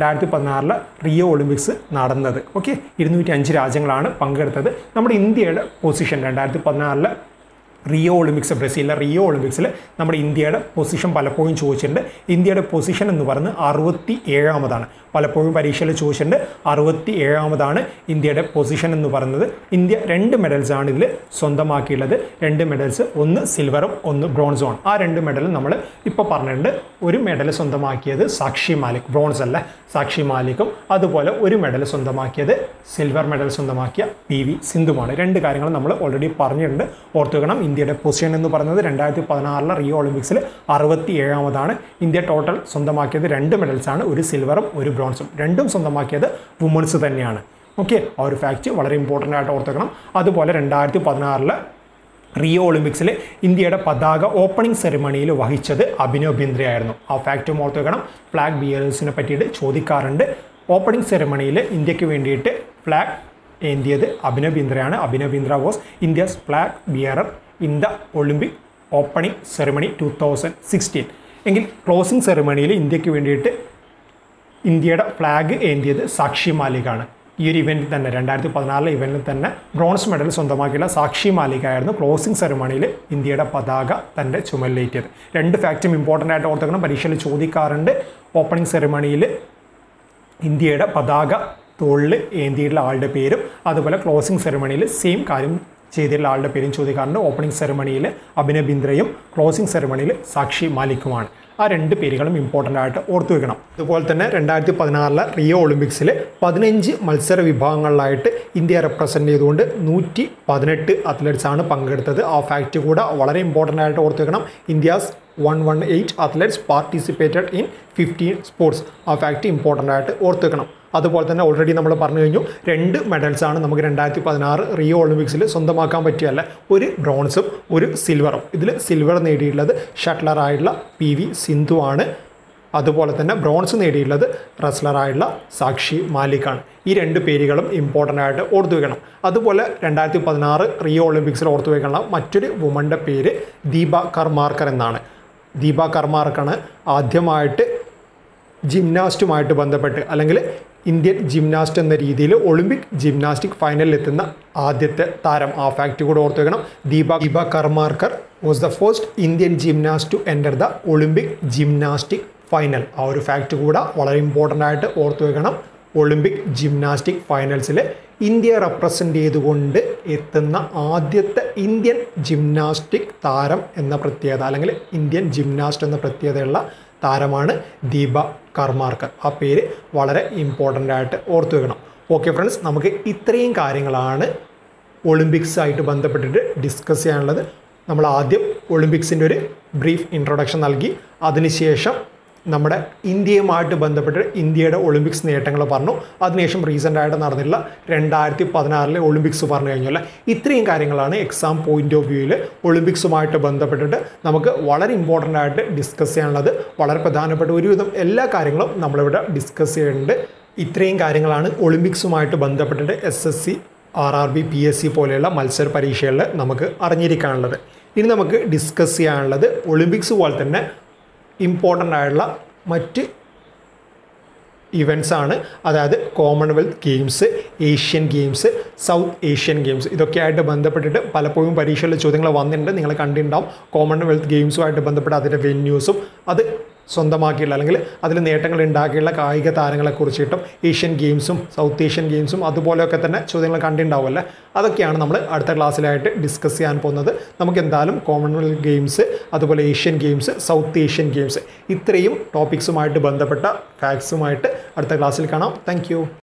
2016 റിയോ ഒളിമ്പിക്സ് നടന്നത്. ഓക്കെ, 205 രാജ്യങ്ങളാണ് പങ്കെടുത്തത്. നമ്മുടെ ഇന്ത്യയുടെ പൊസിഷൻ 2016 റിയോ ഒളിമ്പിക്സ്, ബ്രസീലിലെ റിയോ ഒളിമ്പിക്സിൽ നമ്മുടെ ഇന്ത്യയുടെ പൊസിഷൻ പലപ്പോഴും ചോദിച്ചിട്ടുണ്ട്. ഇന്ത്യയുടെ പൊസിഷൻ എന്ന് പറയുന്നത് 67ാമതാണ്. പലപ്പോഴും പരീക്ഷയിൽ ചോദിച്ചിട്ടുണ്ട്. 67ാമതാണ് ഇന്ത്യയുടെ പൊസിഷൻ എന്ന് പറയുന്നത്. ഇന്ത്യ 2 മെഡൽസാണ് ഇതിൽ സ്വന്തമാക്കിയുള്ളത്. 2 മെഡൽസ്, ഒന്ന് സിൽവറും ഒന്ന് ബ്രോൺസും ആണ്. ആ 2 മെഡൽ നമ്മൾ ഇപ്പോൾ പറഞ്ഞിട്ടുണ്ട്. ഒരു മെഡൽ സ്വന്തമാക്കിയത് സാക്ഷി മാലിക്, ബ്രോൺസ് അല്ല, സാക്ഷി മാലിക്കും. അതുപോലെ ഒരു മെഡൽ സ്വന്തമാക്കിയത്, സിൽവർ മെഡൽ സ്വന്തമാക്കിയ PV സിന്ധുമാണ്. 2 കാര്യങ്ങൾ നമ്മൾ ഓൾറെഡി പറഞ്ഞിട്ടുണ്ട്. ഓർത്തു വെക്കണം, ഇന്ത്യയുടെ പൊസിഷൻ എന്ന് പറയുന്നത് 2016 റിയോ ഒളിമ്പിക്സിൽ 67ാമതാണ്. ഇന്ത്യ ടോട്ടൽ സ്വന്തമാക്കിയത് 2 മെഡൽസാണ്, ഒരു സിൽവറും ഒരു ബ്രോൺസും. രണ്ടും സ്വന്തമാക്കിയത് വുമൻസ് തന്നെയാണ്. ഓക്കെ, ആ ഒരു ഫാക്റ്റ് വളരെ ഇമ്പോർട്ടൻ്റ് ആയിട്ട് ഓർത്ത് വെക്കണം. അതുപോലെ 2016 റിയോ ഒളിമ്പിക്സിൽ ഇന്ത്യയുടെ പതാക ഓപ്പണിംഗ് സെറിമണിയിൽ വഹിച്ചത് അഭിനവ് ബിന്ദ്രയായിരുന്നു. ആ ഫാക്റ്റും ഓർത്ത് വെക്കണം. ഫ്ലാഗ് ബിയറേഴ്സിനെ പറ്റിയിട്ട് ചോദിക്കാറുണ്ട്. ഓപ്പണിംഗ് സെറിമണിയിൽ ഇന്ത്യക്ക് വേണ്ടിയിട്ട് ഫ്ലാഗ് ഏന്തിയത് അഭിനവ് ബിന്ദ്രയാണ്. Abhinav Bindra was India's flag bearer in the Olympic opening ceremony 2016. എങ്കിൽ ക്ലോസിംഗ് സെറിമണിയിൽ ഇന്ത്യക്ക് വേണ്ടിയിട്ട് ഇന്ത്യയുടെ ഫ്ലാഗ് ഏന്തിയത് സാക്ഷി മാലികാണ്. ഈ ഒരു ഇവൻറ്റിൽ തന്നെ 2016 ഇവൻറ്റിൽ തന്നെ ബ്രോൺസ് മെഡൽ സ്വന്തമാക്കിയുള്ള സാക്ഷി മാലികായിരുന്നു ക്ലോസിംഗ് സെറിമണിയിൽ ഇന്ത്യയുടെ പതാക തൻ്റെ ചുമലിലേറ്റിയത്. 2 ഫാക്റ്റും ഇമ്പോർട്ടൻ്റ് ആയിട്ട് ഓർത്തുക്കണം, പരീക്ഷയിൽ ചോദിക്കാറുണ്ട്. ഓപ്പണിംഗ് സെറിമണിയിൽ ഇന്ത്യയുടെ പതാക തോളിൽ ഏന്തിയിട്ടുള്ള ആളുടെ പേരും, അതുപോലെ ക്ലോസിംഗ് സെറിമണിയിൽ സെയിം കാര്യം ചെയ്തിട്ടുള്ള ആളുടെ പേരും ചോദിക്കാറുണ്ട്. ഓപ്പണിംഗ് സെറിമണിയിൽ അഭിനവ് ബിന്ദ്രയും ക്ലോസിംഗ് സെറിമണിയിൽ സാക്ഷി മാലിക്കുമാണ്. ആ 2 പേരുകളും ഇമ്പോർട്ടൻ്റ് ആയിട്ട് ഓർത്തു വെക്കണം. അതുപോലെ തന്നെ 2016 റിയോ ഒളിമ്പിക്സിൽ 15 മത്സര വിഭാഗങ്ങളിലായിട്ട് ഇന്ത്യ റെപ്രസെൻ്റ് ചെയ്തുകൊണ്ട് 118 അത്ലറ്റ്സാണ് പങ്കെടുത്തത്. ആ ഫാക്റ്റ് കൂടെ വളരെ ഇമ്പോർട്ടൻ്റ് ആയിട്ട് ഓർത്തു വെക്കണം. India's 118 athletes participated in 15 sports. ആ ഫാക്റ്റ് ഇമ്പോർട്ടൻ്റ് ആയിട്ട് ഓർത്ത് വെക്കണം. അതുപോലെ തന്നെ ഓൾറെഡി നമ്മൾ പറഞ്ഞു കഴിഞ്ഞു, 2 മെഡൽസാണ് നമുക്ക് 2016 റിയോ ഒളിമ്പിക്സിൽ സ്വന്തമാക്കാൻ പറ്റിയല്ല, ഒരു ബ്രോൺസും ഒരു സിൽവറും. ഇതിൽ സിൽവർ നേടിയിട്ടുള്ളത് ഷട്ട്ലറായിട്ടുള്ള PV സിന്ധു ആണ്. അതുപോലെ തന്നെ ബ്രോൺസ് നേടിയിട്ടുള്ളത് റെസ്ലറായിട്ടുള്ള സാക്ഷി മാലിക്കാണ്. ഈ 2 പേരുകളും ഇമ്പോർട്ടൻ്റ് ആയിട്ട് ഓർത്തു വെക്കണം. അതുപോലെ 2016 റിയോ ഒളിമ്പിക്സിൽ ഓർത്തു വെക്കാനുള്ള മറ്റൊരു വുമൻ്റെ പേര് ദീപ കർമാർക്കർ എന്നാണ്. ദീപ കർമാർക്കാണ് ആദ്യമായിട്ട് ജിംനാസ്റ്റുമായിട്ട് ബന്ധപ്പെട്ട്, അല്ലെങ്കിൽ ഇന്ത്യൻ ജിംനാസ്റ്റ് എന്ന രീതിയിൽ ഒളിമ്പിക് ജിംനാസ്റ്റിക് ഫൈനലിൽ എത്തുന്ന ആദ്യത്തെ താരം. ആ ഫാക്റ്റ് കൂടെ ഓർത്തു വെക്കണം. Deepa Karmakar was the first Indian gymnast to enter the Olympic gymnastic final. ആ ഒരു ഫാക്റ്റ് കൂടെ വളരെ ഇമ്പോർട്ടൻ്റ് ആയിട്ട് ഓർത്തു വെക്കണം. ഒളിമ്പിക് ജിംനാസ്റ്റിക് ഫൈനൽസിൽ ഇന്ത്യ റെപ്രസെൻ്റ് ചെയ്തുകൊണ്ട് എത്തുന്ന ആദ്യത്തെ ഇന്ത്യൻ ജിംനാസ്റ്റിക് താരം എന്ന പ്രത്യേകത, അല്ലെങ്കിൽ ഇന്ത്യൻ ജിംനാസ്റ്റ് എന്ന പ്രത്യേകതയുള്ള താരമാണ് ദീപ കർമാർക്കർ. ആ പേര് വളരെ ഇമ്പോർട്ടൻ്റ് ആയിട്ട് ഓർത്തു വെക്കണം. ഓക്കെ ഫ്രണ്ട്സ്, നമുക്ക് ഇത്രയും കാര്യങ്ങളാണ് ഒളിമ്പിക്സ് ആയിട്ട് ബന്ധപ്പെട്ടിട്ട് ഡിസ്കസ് ചെയ്യാനുള്ളത്. നമ്മൾ ആദ്യം ഒളിമ്പിക്സിൻ്റെ ഒരു ബ്രീഫ് ഇൻട്രൊഡക്ഷൻ നൽകി, അതിനുശേഷം നമ്മുടെ ഇന്ത്യയുമായിട്ട് ബന്ധപ്പെട്ട് ഇന്ത്യയുടെ ഒളിമ്പിക്സ് നേട്ടങ്ങൾ പറഞ്ഞു. അതിനുശേഷം റീസെൻ്റ് ആയിട്ട് നടന്നിട്ടുള്ള 2016 ഒളിമ്പിക്സ് പറഞ്ഞു കഴിഞ്ഞാൽ ഇത്രയും കാര്യങ്ങളാണ് എക്സാം പോയിൻ്റ് ഓഫ് വ്യൂവിൽ ഒളിമ്പിക്സുമായിട്ട് ബന്ധപ്പെട്ടിട്ട് നമുക്ക് വളരെ ഇമ്പോർട്ടൻ്റ് ആയിട്ട് ഡിസ്കസ് ചെയ്യാനുള്ളത്. വളരെ പ്രധാനപ്പെട്ട ഒരുവിധം എല്ലാ കാര്യങ്ങളും നമ്മളിവിടെ ഡിസ്കസ് ചെയ്യുന്നുണ്ട്. ഇത്രയും കാര്യങ്ങളാണ് ഒളിമ്പിക്സുമായിട്ട് ബന്ധപ്പെട്ടിട്ട് SSC, RRB, PSC പോലെയുള്ള മത്സര പരീക്ഷകളിൽ നമുക്ക് അറിഞ്ഞിരിക്കാനുള്ളത്. ഇനി നമുക്ക് ഡിസ്കസ് ചെയ്യാനുള്ളത് ഒളിമ്പിക്സ് പോലെ തന്നെ ഇമ്പോർട്ടൻ്റ് ആയിട്ടുള്ള മറ്റ് ഇവൻറ്റ്സ് ആണ്. അതായത് Commonwealth games, Asian games, South Asian games, ഇതൊക്കെ ആയിട്ട് ബന്ധപ്പെട്ടിട്ട് പലപ്പോഴും പരീക്ഷയിലെ ചോദ്യങ്ങൾ വന്നിട്ടുണ്ട്. നിങ്ങൾ കണ്ടിട്ടുണ്ടാവും. കോമൺവെൽത്ത് ഗെയിംസുമായിട്ട് ബന്ധപ്പെട്ട് അതിൻ്റെ വെന്യൂസും അത് സ്വന്തമാക്കിയുള്ള അല്ലെങ്കിൽ അതിൽ നേട്ടങ്ങൾ ഉണ്ടാക്കിയുള്ള കായിക താരങ്ങളെക്കുറിച്ചിട്ടും ഏഷ്യൻ ഗെയിംസും സൗത്ത് ഏഷ്യൻ ഗെയിംസും അതുപോലെയൊക്കെ തന്നെ ചോദ്യങ്ങൾ കണ്ടിട്ടുണ്ടാവുമല്ലേ. അതൊക്കെയാണ് നമ്മൾ അടുത്ത ക്ലാസ്സിലായിട്ട് ഡിസ്കസ് ചെയ്യാൻ പോകുന്നത്. നമുക്ക് എന്തായാലും കോമൺവെൽത്ത് ഗെയിംസ്, അതുപോലെ Asian games, South Asian games, ഇത്രയും ടോപ്പിക്സുമായിട്ട് ബന്ധപ്പെട്ട ഫാക്ട്സുമായിട്ട് അടുത്ത ക്ലാസ്സിൽ കാണാം. താങ്ക്